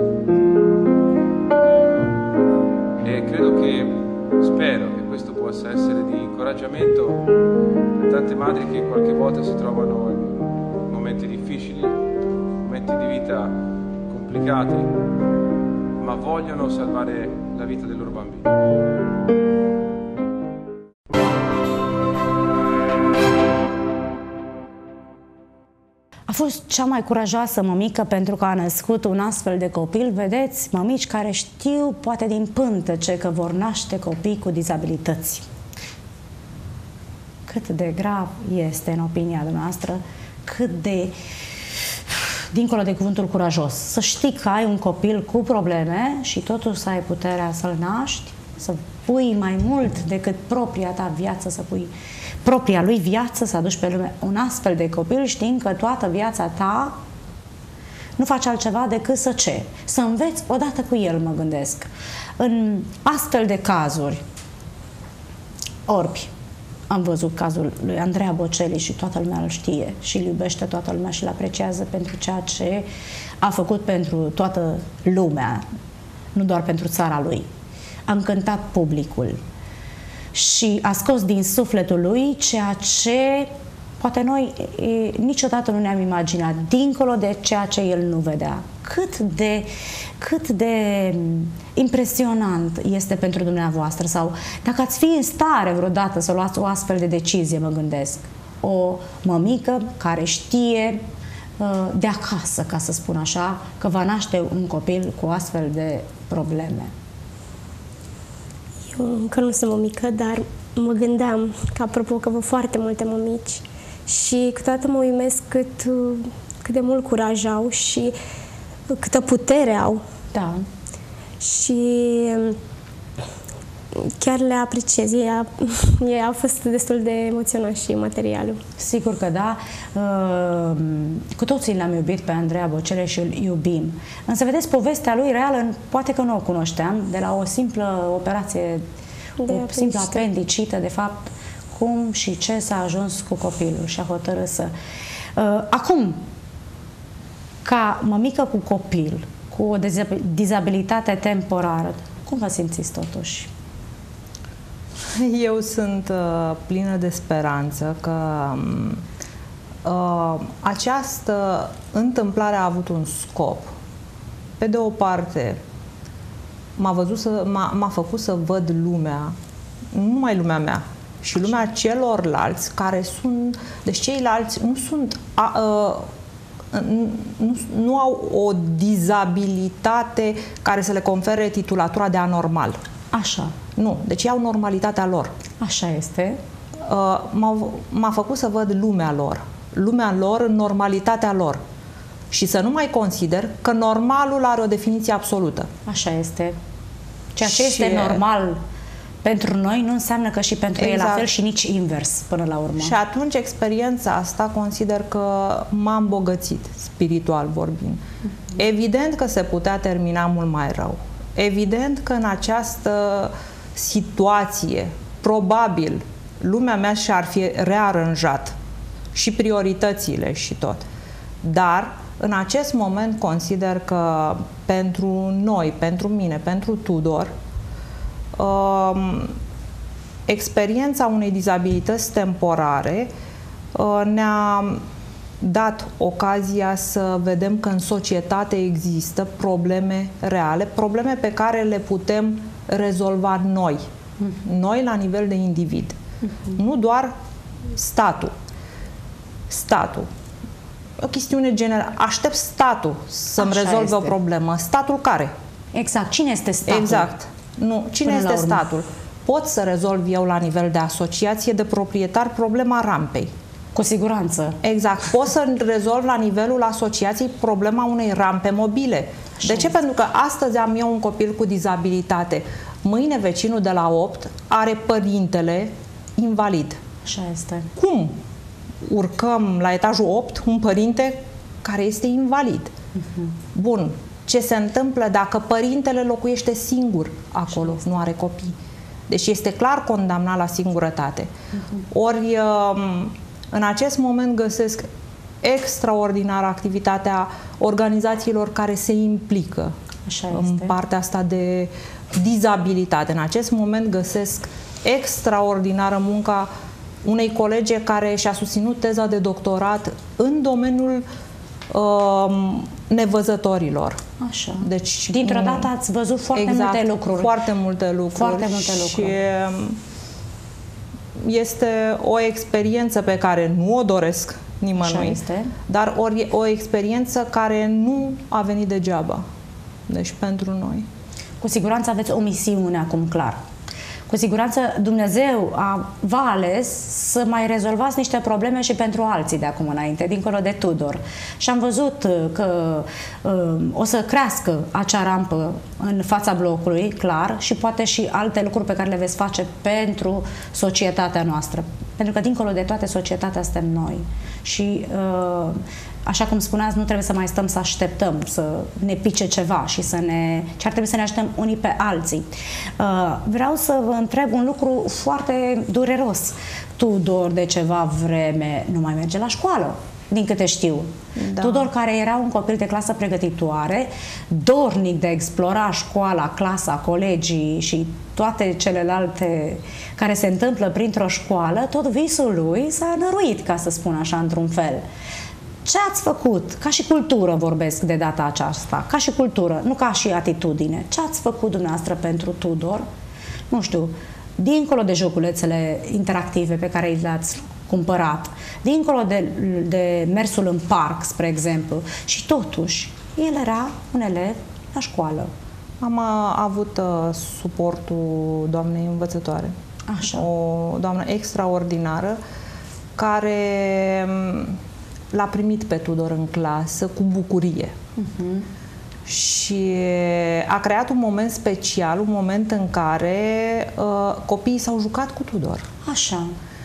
Speaker 10: E credo che, spero che questo possa essere di incoraggiamento per tante madri che qualche volta si trovano in momenti difficili, momenti di vita complicati, ma vogliono salvare la vita del loro bambino.
Speaker 1: A fost cea mai curajoasă mămică pentru că a născut un astfel de copil. Vedeți, mămici care știu, poate din pântece, că vor naște copii cu dizabilități. Cât de grav este, în opinia dumneavoastră, cât de, dincolo de cuvântul curajos, să știi că ai un copil cu probleme și totuși să ai puterea să-l naști, să pui mai mult decât propria ta viață, să pui propria lui viață să aduci pe lume un astfel de copil, știind că toată viața ta nu faci altceva decât să ce? Să înveți odată cu el, mă gândesc. În astfel de cazuri, orbi, am văzut cazul lui Andreea Bocelli și toată lumea îl știe și îl iubește toată lumea și îl apreciază pentru ceea ce a făcut pentru toată lumea, nu doar pentru țara lui. A încântat publicul și a scos din sufletul lui ceea ce poate noi e, niciodată nu ne-am imaginat, dincolo de ceea ce el nu vedea. Cât de, cât de impresionant este pentru dumneavoastră, sau dacă ați fi în stare vreodată să luați o astfel de decizie, mă gândesc. O mămică care știe uh, de acasă, ca să spun așa, că va naște un copil cu astfel de probleme.
Speaker 2: Eu încă nu sunt mămică, dar mă gândeam că, apropo, că văd foarte multe mămici și câteodată mă uimesc cât, cât de mult curaj au și câtă putere au.
Speaker 1: Da.
Speaker 2: Și chiar le apreciez. Ei a, ei a fost destul de emoționat și materialul.
Speaker 1: Sigur că da. Cu toții l-am iubit pe Andreea Bocelli și îl iubim. Însă, vedeți, povestea lui reală, poate că nu o cunoșteam, de la o simplă operație, de o simplă apendicită, de fapt, cum și ce s-a ajuns cu copilul și a hotărât să... Acum, ca mămică cu copil, cu o dizabilitate temporară, cum vă simțiți totuși?
Speaker 3: Eu sunt uh, plină de speranță că uh, această întâmplare a avut un scop. Pe de o parte, m-a văzut să, m-a făcut să văd lumea, nu numai lumea mea, și lumea celorlalți care sunt, deci ceilalți nu sunt, a, a, nu, nu au o dizabilitate care să le confere titulatura de anormal.
Speaker 1: Așa.
Speaker 3: Nu, deci au normalitatea lor.
Speaker 1: Așa este.
Speaker 3: M-a făcut să văd lumea lor, lumea lor în normalitatea lor. Și să nu mai consider că normalul are o definiție absolută.
Speaker 1: Așa este. Ceea ce și este normal pentru noi nu înseamnă că și pentru exact. ei la fel și nici invers, până la urmă.
Speaker 3: Și atunci experiența asta consider că m-a îmbogățit, spiritual vorbind. Mm-hmm. Evident că se putea termina mult mai rău. Evident că în această situație, probabil, lumea mea și-ar fi rearanjat și prioritățile și tot. Dar, în acest moment, consider că pentru noi, pentru mine, pentru Tudor, experiența unei dizabilități temporare ne-a dat ocazia să vedem că în societate există probleme reale, probleme pe care le putem rezolva noi, uh-huh. noi la nivel de individ. Uh-huh. Nu doar statul. Statul. O chestiune generală. Aștept statul să-mi rezolve este. o problemă. Statul care?
Speaker 1: Exact. Cine este statul?
Speaker 3: Exact. Nu. Cine Până este statul? Pot să rezolv eu la nivel de asociație de proprietar problema rampei.
Speaker 1: Cu siguranță.
Speaker 3: Exact. Pot să rezolv la nivelul asociației problema unei rampe mobile. Așa de ce? Este. Pentru că astăzi am eu un copil cu dizabilitate. Mâine vecinul de la opt are părintele invalid.
Speaker 1: Așa este.
Speaker 3: Cum urcăm la etajul opt un părinte care este invalid? Uh-huh. Bun. Ce se întâmplă dacă părintele locuiește singur acolo, nu are copii? Deci este clar condamnat la singurătate. Uh-huh. Ori în acest moment găsesc extraordinară activitatea organizațiilor care se implică
Speaker 1: Așa
Speaker 3: în
Speaker 1: este.
Speaker 3: partea asta de dizabilitate. În acest moment găsesc extraordinară munca unei colege care și-a susținut teza de doctorat în domeniul uh, nevăzătorilor.
Speaker 1: Așa.
Speaker 3: Deci,
Speaker 1: dintr-o dată ați văzut foarte
Speaker 3: exact,
Speaker 1: multe lucruri.
Speaker 3: Foarte multe lucruri.
Speaker 1: Foarte multe lucruri.
Speaker 3: Și este o experiență pe care nu o doresc nimănui, dar o, o experiență care nu a venit degeaba. Deci pentru noi.
Speaker 1: Cu siguranță aveți o misiune acum, clar. Cu siguranță Dumnezeu a, v-a ales să mai rezolvați niște probleme și pentru alții de acum înainte, dincolo de Tudor. Și am văzut că uh, o să crească acea rampă în fața blocului, clar, și poate și alte lucruri pe care le veți face pentru societatea noastră. Pentru că dincolo de toate societatea suntem noi. Și așa cum spuneați, nu trebuie să mai stăm să așteptăm să ne pice ceva și să ne... ci ar trebui să ne așteptăm unii pe alții. Vreau să vă întreb un lucru foarte dureros. Tudor de ceva vreme nu mai merge la școală, din câte știu. Da. Tudor, care era un copil de clasă pregătitoare, dornic de a explora școala, clasa, colegii și toate celelalte care se întâmplă printr-o școală, tot visul lui s-a năruit, ca să spun așa, într-un fel. Ce ați făcut? Ca și cultură vorbesc de data aceasta, ca și cultură, nu ca și atitudine. Ce ați făcut dumneavoastră pentru Tudor? Nu știu, dincolo de joculețele interactive pe care le-ați cumpărat, dincolo de, de mersul în parc, spre exemplu, și totuși, el era un elev la școală.
Speaker 3: Am avut uh, suportul doamnei învățătoare.
Speaker 1: Așa.
Speaker 3: O doamnă extraordinară care l-a primit pe Tudor în clasă cu bucurie. Uh-huh. Și a creat un moment special, un moment în care uh, copiii s-au jucat cu Tudor.
Speaker 1: Așa.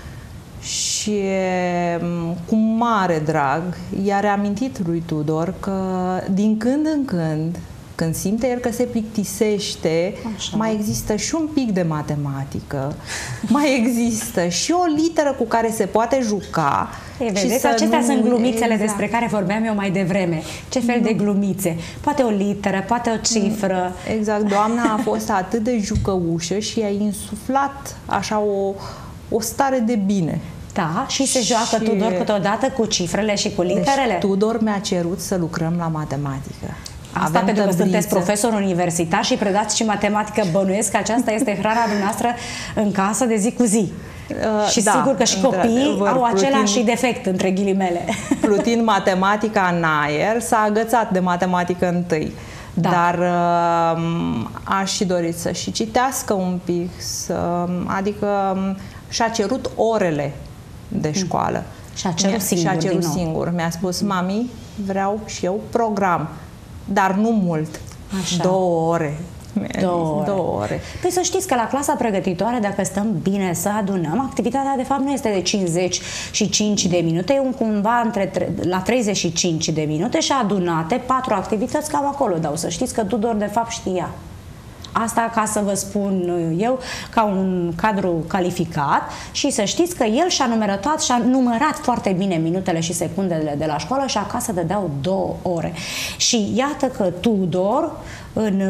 Speaker 3: Și cu mare drag i-a reamintit lui Tudor că din când în când, când simte el că se plictisește, așa, mai există și un pic de matematică, mai există și o literă cu care se poate juca.
Speaker 1: E, vedeți, acestea nu... sunt glumițele exact. despre care vorbeam eu mai devreme. Ce fel nu. de glumițe? Poate o literă, poate o cifră.
Speaker 3: Exact, doamna a fost atât de jucăușă și i-a insuflat așa o o stare de bine.
Speaker 1: Da, și se joacă și... Tudor câteodată cu cifrele și cu literele.
Speaker 3: Deci, Tudor mi-a cerut să lucrăm la matematică.
Speaker 1: Asta Avem pentru că sunteți profesor universitar și predați și matematică, bănuiesc că aceasta este hrana dumneavoastră în casă de zi cu zi. Uh, și da, sigur că și copiii au același plutind, defect, între ghilimele.
Speaker 3: Plutind matematica în aer, s-a agățat de matematică întâi. Da. Dar uh, aș și dori să și citească un pic, să, adică și-a cerut orele de școală.
Speaker 1: Și-a cerut singur.
Speaker 3: Și-a cerut singur. Mi-a spus, mami, vreau și eu program, dar nu mult.
Speaker 1: Așa.
Speaker 3: Două ore.
Speaker 1: Două ore.
Speaker 3: Două ore.
Speaker 1: Păi să știți că la clasa pregătitoare, dacă stăm bine să adunăm, activitatea de fapt nu este de cincizeci și cinci de minute, e un cumva între, la treizeci și cinci de minute și adunate patru activități cam acolo dau. Să știți că Tudor de fapt știa. Asta ca să vă spun eu, ca un cadru calificat, și să știți că el și-a numărat, și-a numărat foarte bine minutele și secundele de la școală și acasă dădeau două ore. Și iată că Tudor, în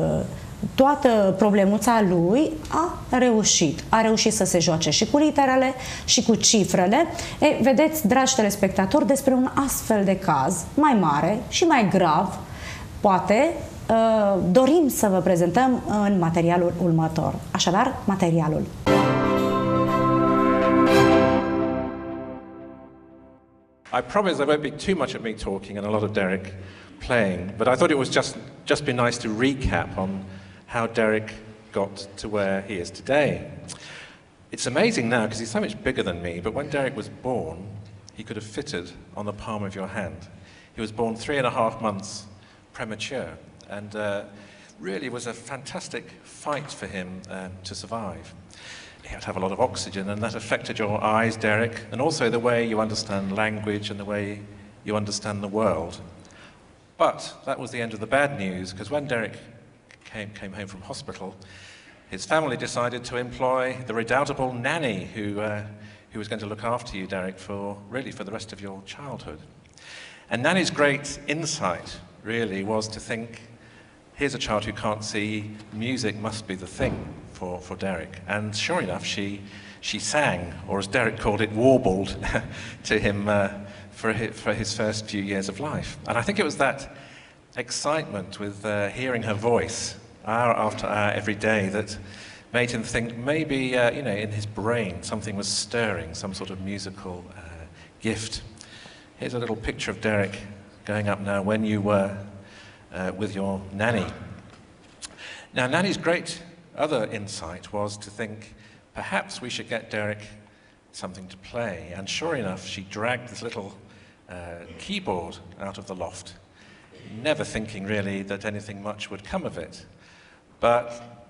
Speaker 1: toată problemuța lui, a reușit. A reușit să se joace și cu literele și cu cifrele. E, vedeți, dragi telespectatori, despre un astfel de caz mai mare și mai grav, poate, dorim să vă prezentăm în materialul următor. Așadar, materialul.
Speaker 11: I promise there won't be too much of me talking and a lot of Derek playing, but I thought it was just just be nice to recap on how Derek got to where he is today. It's amazing now because he's so much bigger than me, but when Derek was born, he could have fitted on the palm of your hand. He was born three and a half months premature. And uh, really was a fantastic fight for him um, to survive. He had to have a lot of oxygen, and that affected your eyes, Derek, and also the way you understand language and the way you understand the world. But that was the end of the bad news, because when Derek came, came home from hospital, his family decided to employ the redoubtable nanny who, uh, who was going to look after you, Derek, for really for the rest of your childhood. And Nanny's great insight really was to think, here's a child who can't see, music must be the thing for, for Derek. And sure enough, she, she sang, or as Derek called it, warbled to him uh, for, his, for his first few years of life. And I think it was that excitement with uh, hearing her voice hour after hour every day that made him think maybe, uh, you know, in his brain something was stirring, some sort of musical uh, gift. Here's a little picture of Derek going up now when you were Uh, with your nanny. Now, Nanny's great other insight was to think, perhaps we should get Derek something to play. And sure enough, she dragged this little uh, keyboard out of the loft, never thinking really that anything much would come of it. But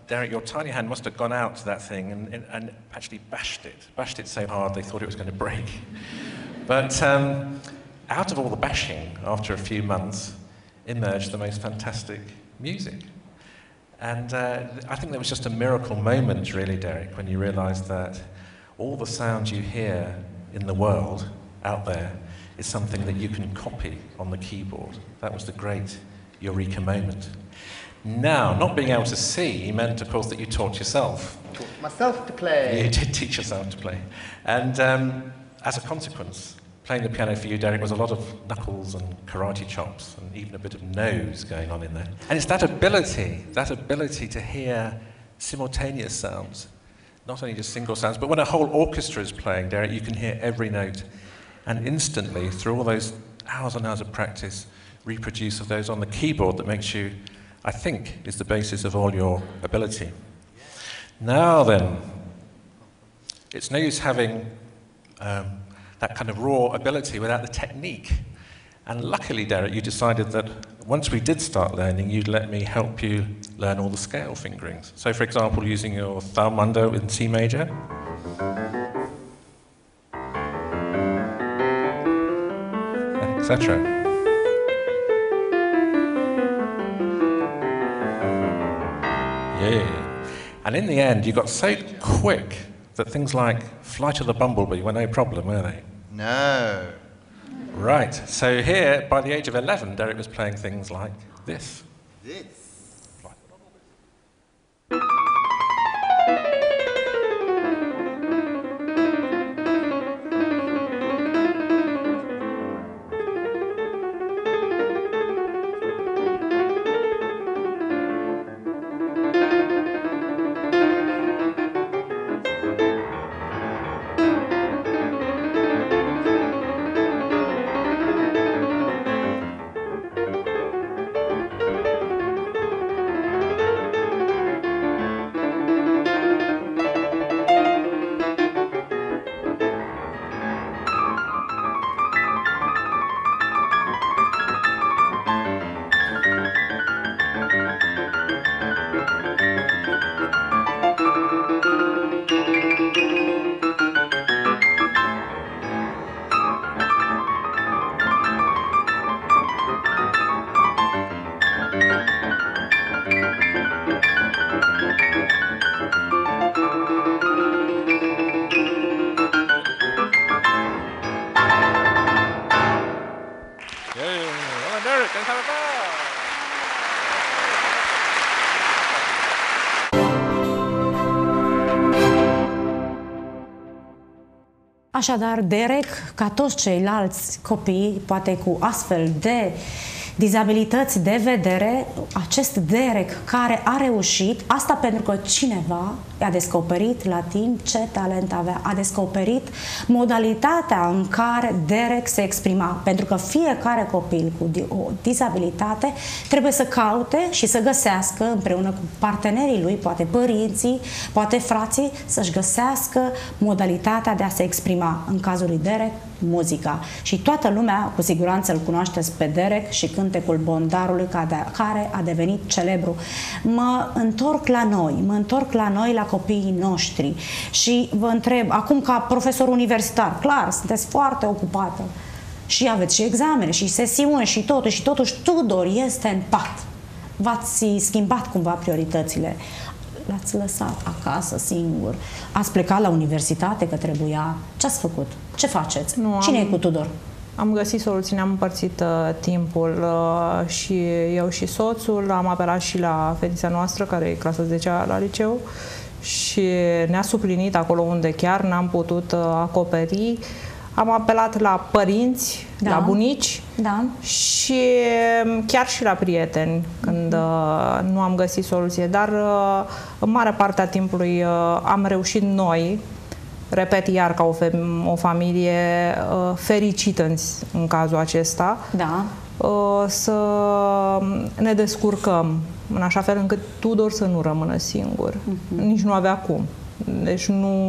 Speaker 11: Derek, your tiny hand must have gone out to that thing and, and, and actually bashed it. Bashed it so hard they thought it was going to break. But um, out of all the bashing, after a few months, emerged the most fantastic music. And uh, I think that was just a miracle moment, really, Derek, when you realised that all the sound you hear in the world out there is something that you can copy on the keyboard. That was the great eureka moment. Now, not being able to see meant, of course, that you taught yourself.
Speaker 12: Taught myself to play.
Speaker 11: You did teach yourself to play. And um, as a consequence, playing the piano for you, Derek, was a lot of knuckles and karate chops and even a bit of nose going on in there. And it's that ability, that ability to hear simultaneous sounds, not only just single sounds, but when a whole orchestra is playing, Derek, you can hear every note and instantly, through all those hours and hours of practice, reproduce of those on the keyboard that makes you, I think, is the basis of all your ability. Now then, it's no use having um, that kind of raw ability without the technique. And luckily, Derek, you decided that once we did start learning, you'd let me help you learn all the scale fingerings. So, for example, using your thumb under in C major. et cetera. Yeah. And in the end, you got so quick that things like Flight of the Bumblebee were no problem, were they?
Speaker 12: No.
Speaker 11: Right. So here, by the age of eleven, Derek was playing things like this.
Speaker 12: This.
Speaker 1: Așadar, Derek, ca toți ceilalți copii, poate cu astfel de dizabilități de vedere, acest Derek care a reușit, asta pentru că cineva a descoperit la timp ce talent avea, a descoperit modalitatea în care Derek se exprima, pentru că fiecare copil cu o dizabilitate trebuie să caute și să găsească împreună cu partenerii lui, poate părinții, poate frații, să-și găsească modalitatea de a se exprima. În cazul lui Derek, muzica. Și toată lumea, cu siguranță, îl cunoașteți pe Derek și cântecul Bondarului, care a devenit celebru. Mă întorc la noi, mă întorc la noi, la copiii noștri și vă întreb, acum ca profesor universitar, clar, sunteți foarte ocupată și aveți și examene și sesiuni și totul, și totuși Tudor este în pat. V-ați schimbat cumva prioritățile. L-ați lăsat acasă singur. Ați plecat la universitate că trebuia. Ce ați făcut? Ce faceți? Nu, Cine am, e cu Tudor?
Speaker 3: Am găsit soluții, ne-am împărțit uh, timpul uh, și eu și soțul. Am apelat și la fetița noastră, care e clasa zecea la liceu, și ne-a suplinit acolo unde chiar n-am putut uh, acoperi. Am apelat la părinți, da. la bunici,
Speaker 1: da.
Speaker 3: și chiar și la prieteni când uh, nu am găsit soluție. Dar uh, în mare parte a timpului uh, am reușit noi, repet iar ca o, o familie uh, fericită în, în cazul acesta,
Speaker 1: da.
Speaker 3: uh, să ne descurcăm în așa fel încât Tudor să nu rămână singur. Uh-huh. Nici nu avea cum. Deci nu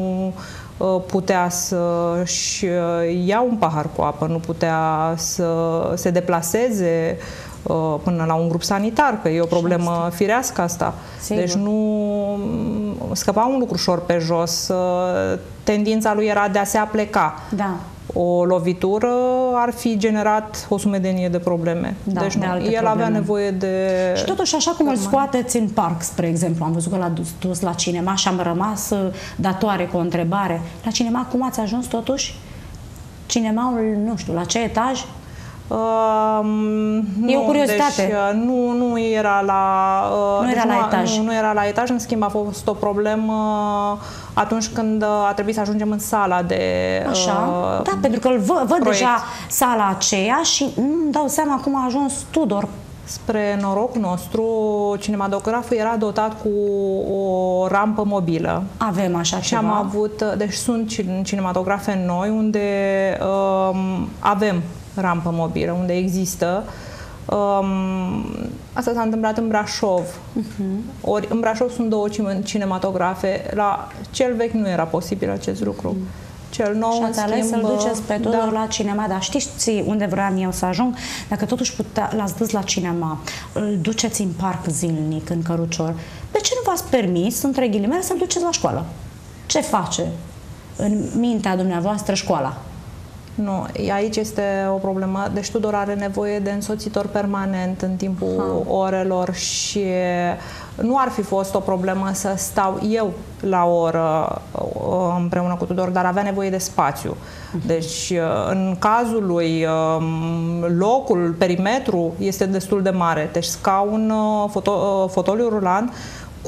Speaker 3: putea să-și ia un pahar cu apă, nu putea să se deplaseze până la un grup sanitar, că e o problemă
Speaker 1: asta.
Speaker 3: firească asta.
Speaker 1: Sigur.
Speaker 3: Deci nu scăpa un lucru ușor pe jos. Tendința lui era de a se apleca.
Speaker 1: Da.
Speaker 3: O lovitură ar fi generat o sumedenie de probleme.
Speaker 1: Da,
Speaker 3: deci
Speaker 1: de
Speaker 3: nu, el
Speaker 1: probleme.
Speaker 3: avea nevoie de...
Speaker 1: Și totuși, așa cum îl scoateți în parc, spre exemplu, am văzut că l-a dus, dus la cinema și am rămas datoare cu o întrebare. La cinema cum ați ajuns totuși? Cinemaul, nu știu, la ce etaj?
Speaker 3: Uh,
Speaker 1: e
Speaker 3: nu,
Speaker 1: o curiozitate.
Speaker 3: Deci, nu, nu era la uh,
Speaker 1: nu era
Speaker 3: deci
Speaker 1: la etaj.
Speaker 3: Nu, nu era la etaj, în schimb a fost o problemă atunci când a trebuit să ajungem în sala de
Speaker 1: Așa,
Speaker 3: uh,
Speaker 1: da, pentru că îl văd, văd deja sala aceea și nu-mi dau seama cum a ajuns Tudor.
Speaker 3: Spre norocul nostru, cinematograful era dotat cu o rampă mobilă.
Speaker 1: Avem așa
Speaker 3: și
Speaker 1: ceva.
Speaker 3: am avut, deci sunt cinematografe noi unde um, avem rampă mobilă, unde există. Um, asta s-a întâmplat în Brașov. Uh-huh. Ori în Brașov sunt două cinematografe. La cel vechi nu era posibil acest lucru. Uh-huh. Cel nou,
Speaker 1: și ați ales să-l duceți pe Tudor da. la cinema, dar știți unde vreau eu să ajung? Dacă totuși l-ați dus la cinema, îl duceți în parc zilnic, în cărucior, de ce nu v-ați permis, între ghilimele, să-l duceți la școală? Ce face în mintea dumneavoastră școala?
Speaker 3: Nu, aici este o problemă. Deci Tudor are nevoie de însoțitor permanent în timpul ha. orelor și nu ar fi fost o problemă să stau eu la o oră împreună cu Tudor, dar avea nevoie de spațiu. Deci, în cazul lui, locul, perimetru este destul de mare. Deci scaun, foto, fotoliu rulant cu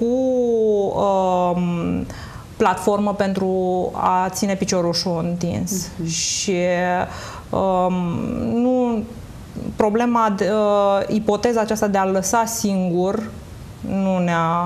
Speaker 3: um, platformă pentru a ține piciorușul întins. Uh-huh. Și um, nu, problema, de, uh, ipoteza aceasta de a-l lăsa singur nu ne-a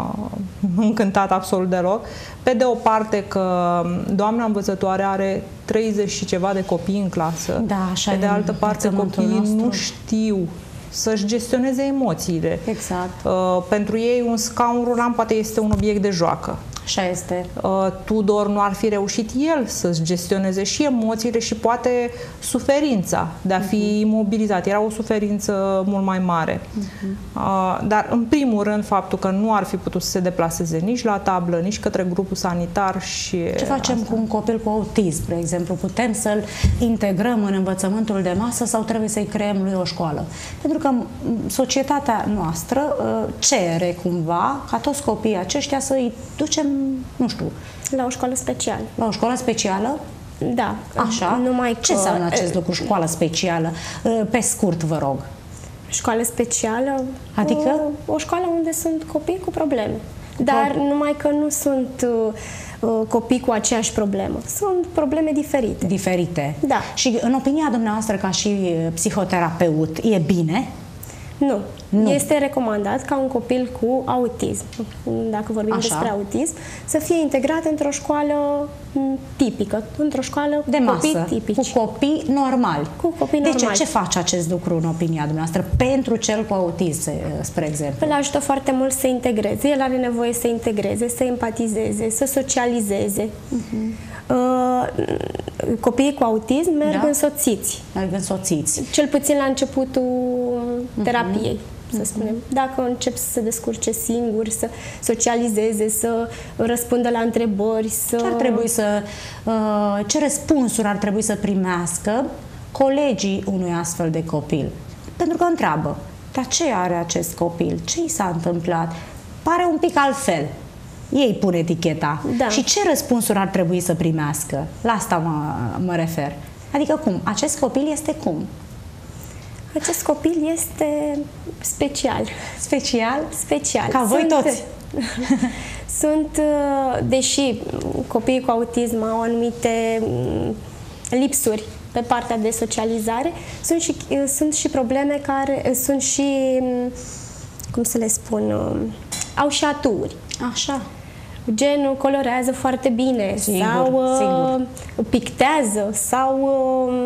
Speaker 3: încântat absolut deloc. Pe de o parte că doamna învățătoare are treizeci și ceva de copii în clasă.
Speaker 1: Da, așa
Speaker 3: Pe de altă parte, copiii
Speaker 1: nostru.
Speaker 3: nu știu să-și gestioneze emoțiile.
Speaker 1: Exact.
Speaker 3: Uh, pentru ei un scaun rulant poate este un obiect de joacă.
Speaker 1: Așa este.
Speaker 3: Uh, Tudor nu ar fi reușit el să-și gestioneze și emoțiile și poate suferința de a fi uh-huh. imobilizat. Era o suferință mult mai mare. Uh-huh. Uh, dar, în primul rând, faptul că nu ar fi putut să se deplaseze nici la tablă, nici către grupul sanitar și...
Speaker 1: Ce facem
Speaker 3: asta?
Speaker 1: cu un copil cu autism, spre exemplu? Putem să-l integrăm în învățământul de masă sau trebuie să-i creăm lui o școală? Pentru că societatea noastră uh, cere cumva ca toți copiii aceștia să-i ducem, nu știu...
Speaker 2: La o școală specială.
Speaker 1: La o școală specială?
Speaker 2: Da.
Speaker 1: Așa?
Speaker 2: Numai că...
Speaker 1: Ce înseamnă acest lucru, școală specială? Pe scurt, vă rog.
Speaker 2: Școală specială?
Speaker 1: Adică?
Speaker 2: O, o școală unde sunt copii cu probleme. Dar Pro... numai că nu sunt uh, copii cu aceeași problemă. Sunt probleme diferite.
Speaker 1: Diferite.
Speaker 2: Da.
Speaker 1: Și în opinia dumneavoastră, ca și psihoterapeut, e bine?
Speaker 2: Nu.
Speaker 1: Nu.
Speaker 2: Este recomandat ca un copil cu autism, dacă vorbim
Speaker 1: Așa.
Speaker 2: despre autism, să fie integrat într-o școală tipică, într-o școală
Speaker 1: de masă,
Speaker 2: tipici.
Speaker 1: cu copii normali.
Speaker 2: Cu copii
Speaker 1: de
Speaker 2: normali.
Speaker 1: ce? Ce face acest lucru în opinia dumneavoastră pentru cel cu autism, spre exemplu?
Speaker 2: Îl ajută foarte mult să integreze. El are nevoie să integreze, să empatizeze, să socializeze. Uh-huh. Uh, copiii cu autism merg da? însoțiți.
Speaker 1: Merg însoțiți.
Speaker 2: Cel puțin la începutul uh-huh. terapiei, să uh-huh. spunem. Dacă încep să se descurce singuri, să socializeze, să răspundă la întrebări, să...
Speaker 1: Ce ar trebui să... Uh, ce răspunsuri ar trebui să primească colegii unui astfel de copil? Pentru că întreabă, dar ce are acest copil? Ce i s-a întâmplat? Pare un pic altfel. Ei pun eticheta.
Speaker 2: Da. Și
Speaker 1: ce răspunsuri ar trebui să primească? La asta mă, mă refer. Adică cum? Acest copil este cum?
Speaker 2: Acest copil este special.
Speaker 1: Special?
Speaker 2: Special.
Speaker 1: Ca voi
Speaker 2: Sunt,
Speaker 1: toți.
Speaker 2: Sunt, deși copiii cu autism au anumite lipsuri pe partea de socializare, sunt și, sunt și probleme care, sunt și, cum să le spun, au și aturi.
Speaker 1: Așa.
Speaker 2: Genul colorează foarte bine,
Speaker 1: sigur,
Speaker 2: sau
Speaker 1: sigur.
Speaker 2: pictează, sau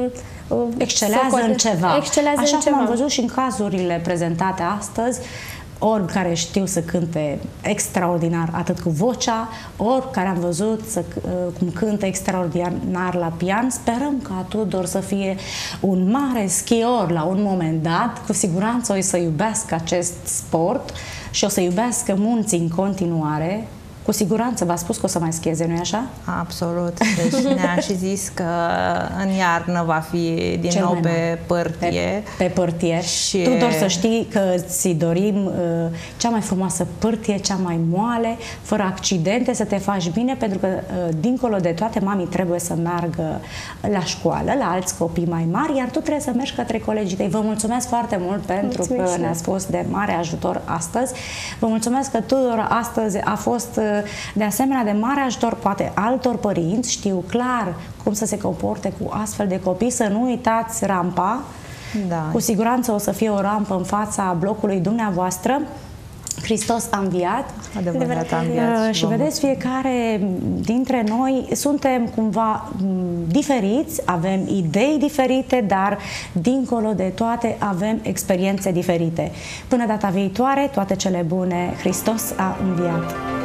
Speaker 1: excelează în ceva.
Speaker 2: Excelează
Speaker 1: Așa
Speaker 2: în
Speaker 1: cum
Speaker 2: ceva.
Speaker 1: am văzut și în cazurile prezentate astăzi, ori care știu să cânte extraordinar atât cu vocea, ori care am văzut să, cum cântă extraordinar la pian. Sperăm ca Tudor să fie un mare schior la un moment dat. Cu siguranță o să iubească acest sport și o să iubească munții în continuare. Cu siguranță v-a spus că o să mai schieze, nu-i așa?
Speaker 3: Absolut. Deci ne-a și zis că în iarnă va fi din
Speaker 1: Cel
Speaker 3: nou
Speaker 1: mai
Speaker 3: pe
Speaker 1: mare.
Speaker 3: pârtie.
Speaker 1: Pe, pe pârtie.
Speaker 3: Și...
Speaker 1: Tudor, să știi că ți dorim uh, cea mai frumoasă pârtie, cea mai moale, fără accidente, să te faci bine, pentru că uh, dincolo de toate, mami trebuie să meargă la școală, la alți copii mai mari, iar tu trebuie să mergi către colegii tăi. Vă mulțumesc foarte mult pentru mulțumesc că ne-ați fost de mare ajutor astăzi. Vă mulțumesc că Tudor astăzi a fost uh, de asemenea de mare ajutor poate altor părinți, știu clar cum să se comporte cu astfel de copii. Să nu uitați rampa, da. Cu siguranță o să fie o rampă în fața blocului dumneavoastră. Hristos a înviat.
Speaker 3: Adevărat, a înviat.
Speaker 1: Și vedeți, fiecare dintre noi suntem cumva diferiți, avem idei diferite, dar dincolo de toate avem experiențe diferite. Până data viitoare, toate cele bune, Hristos a înviat.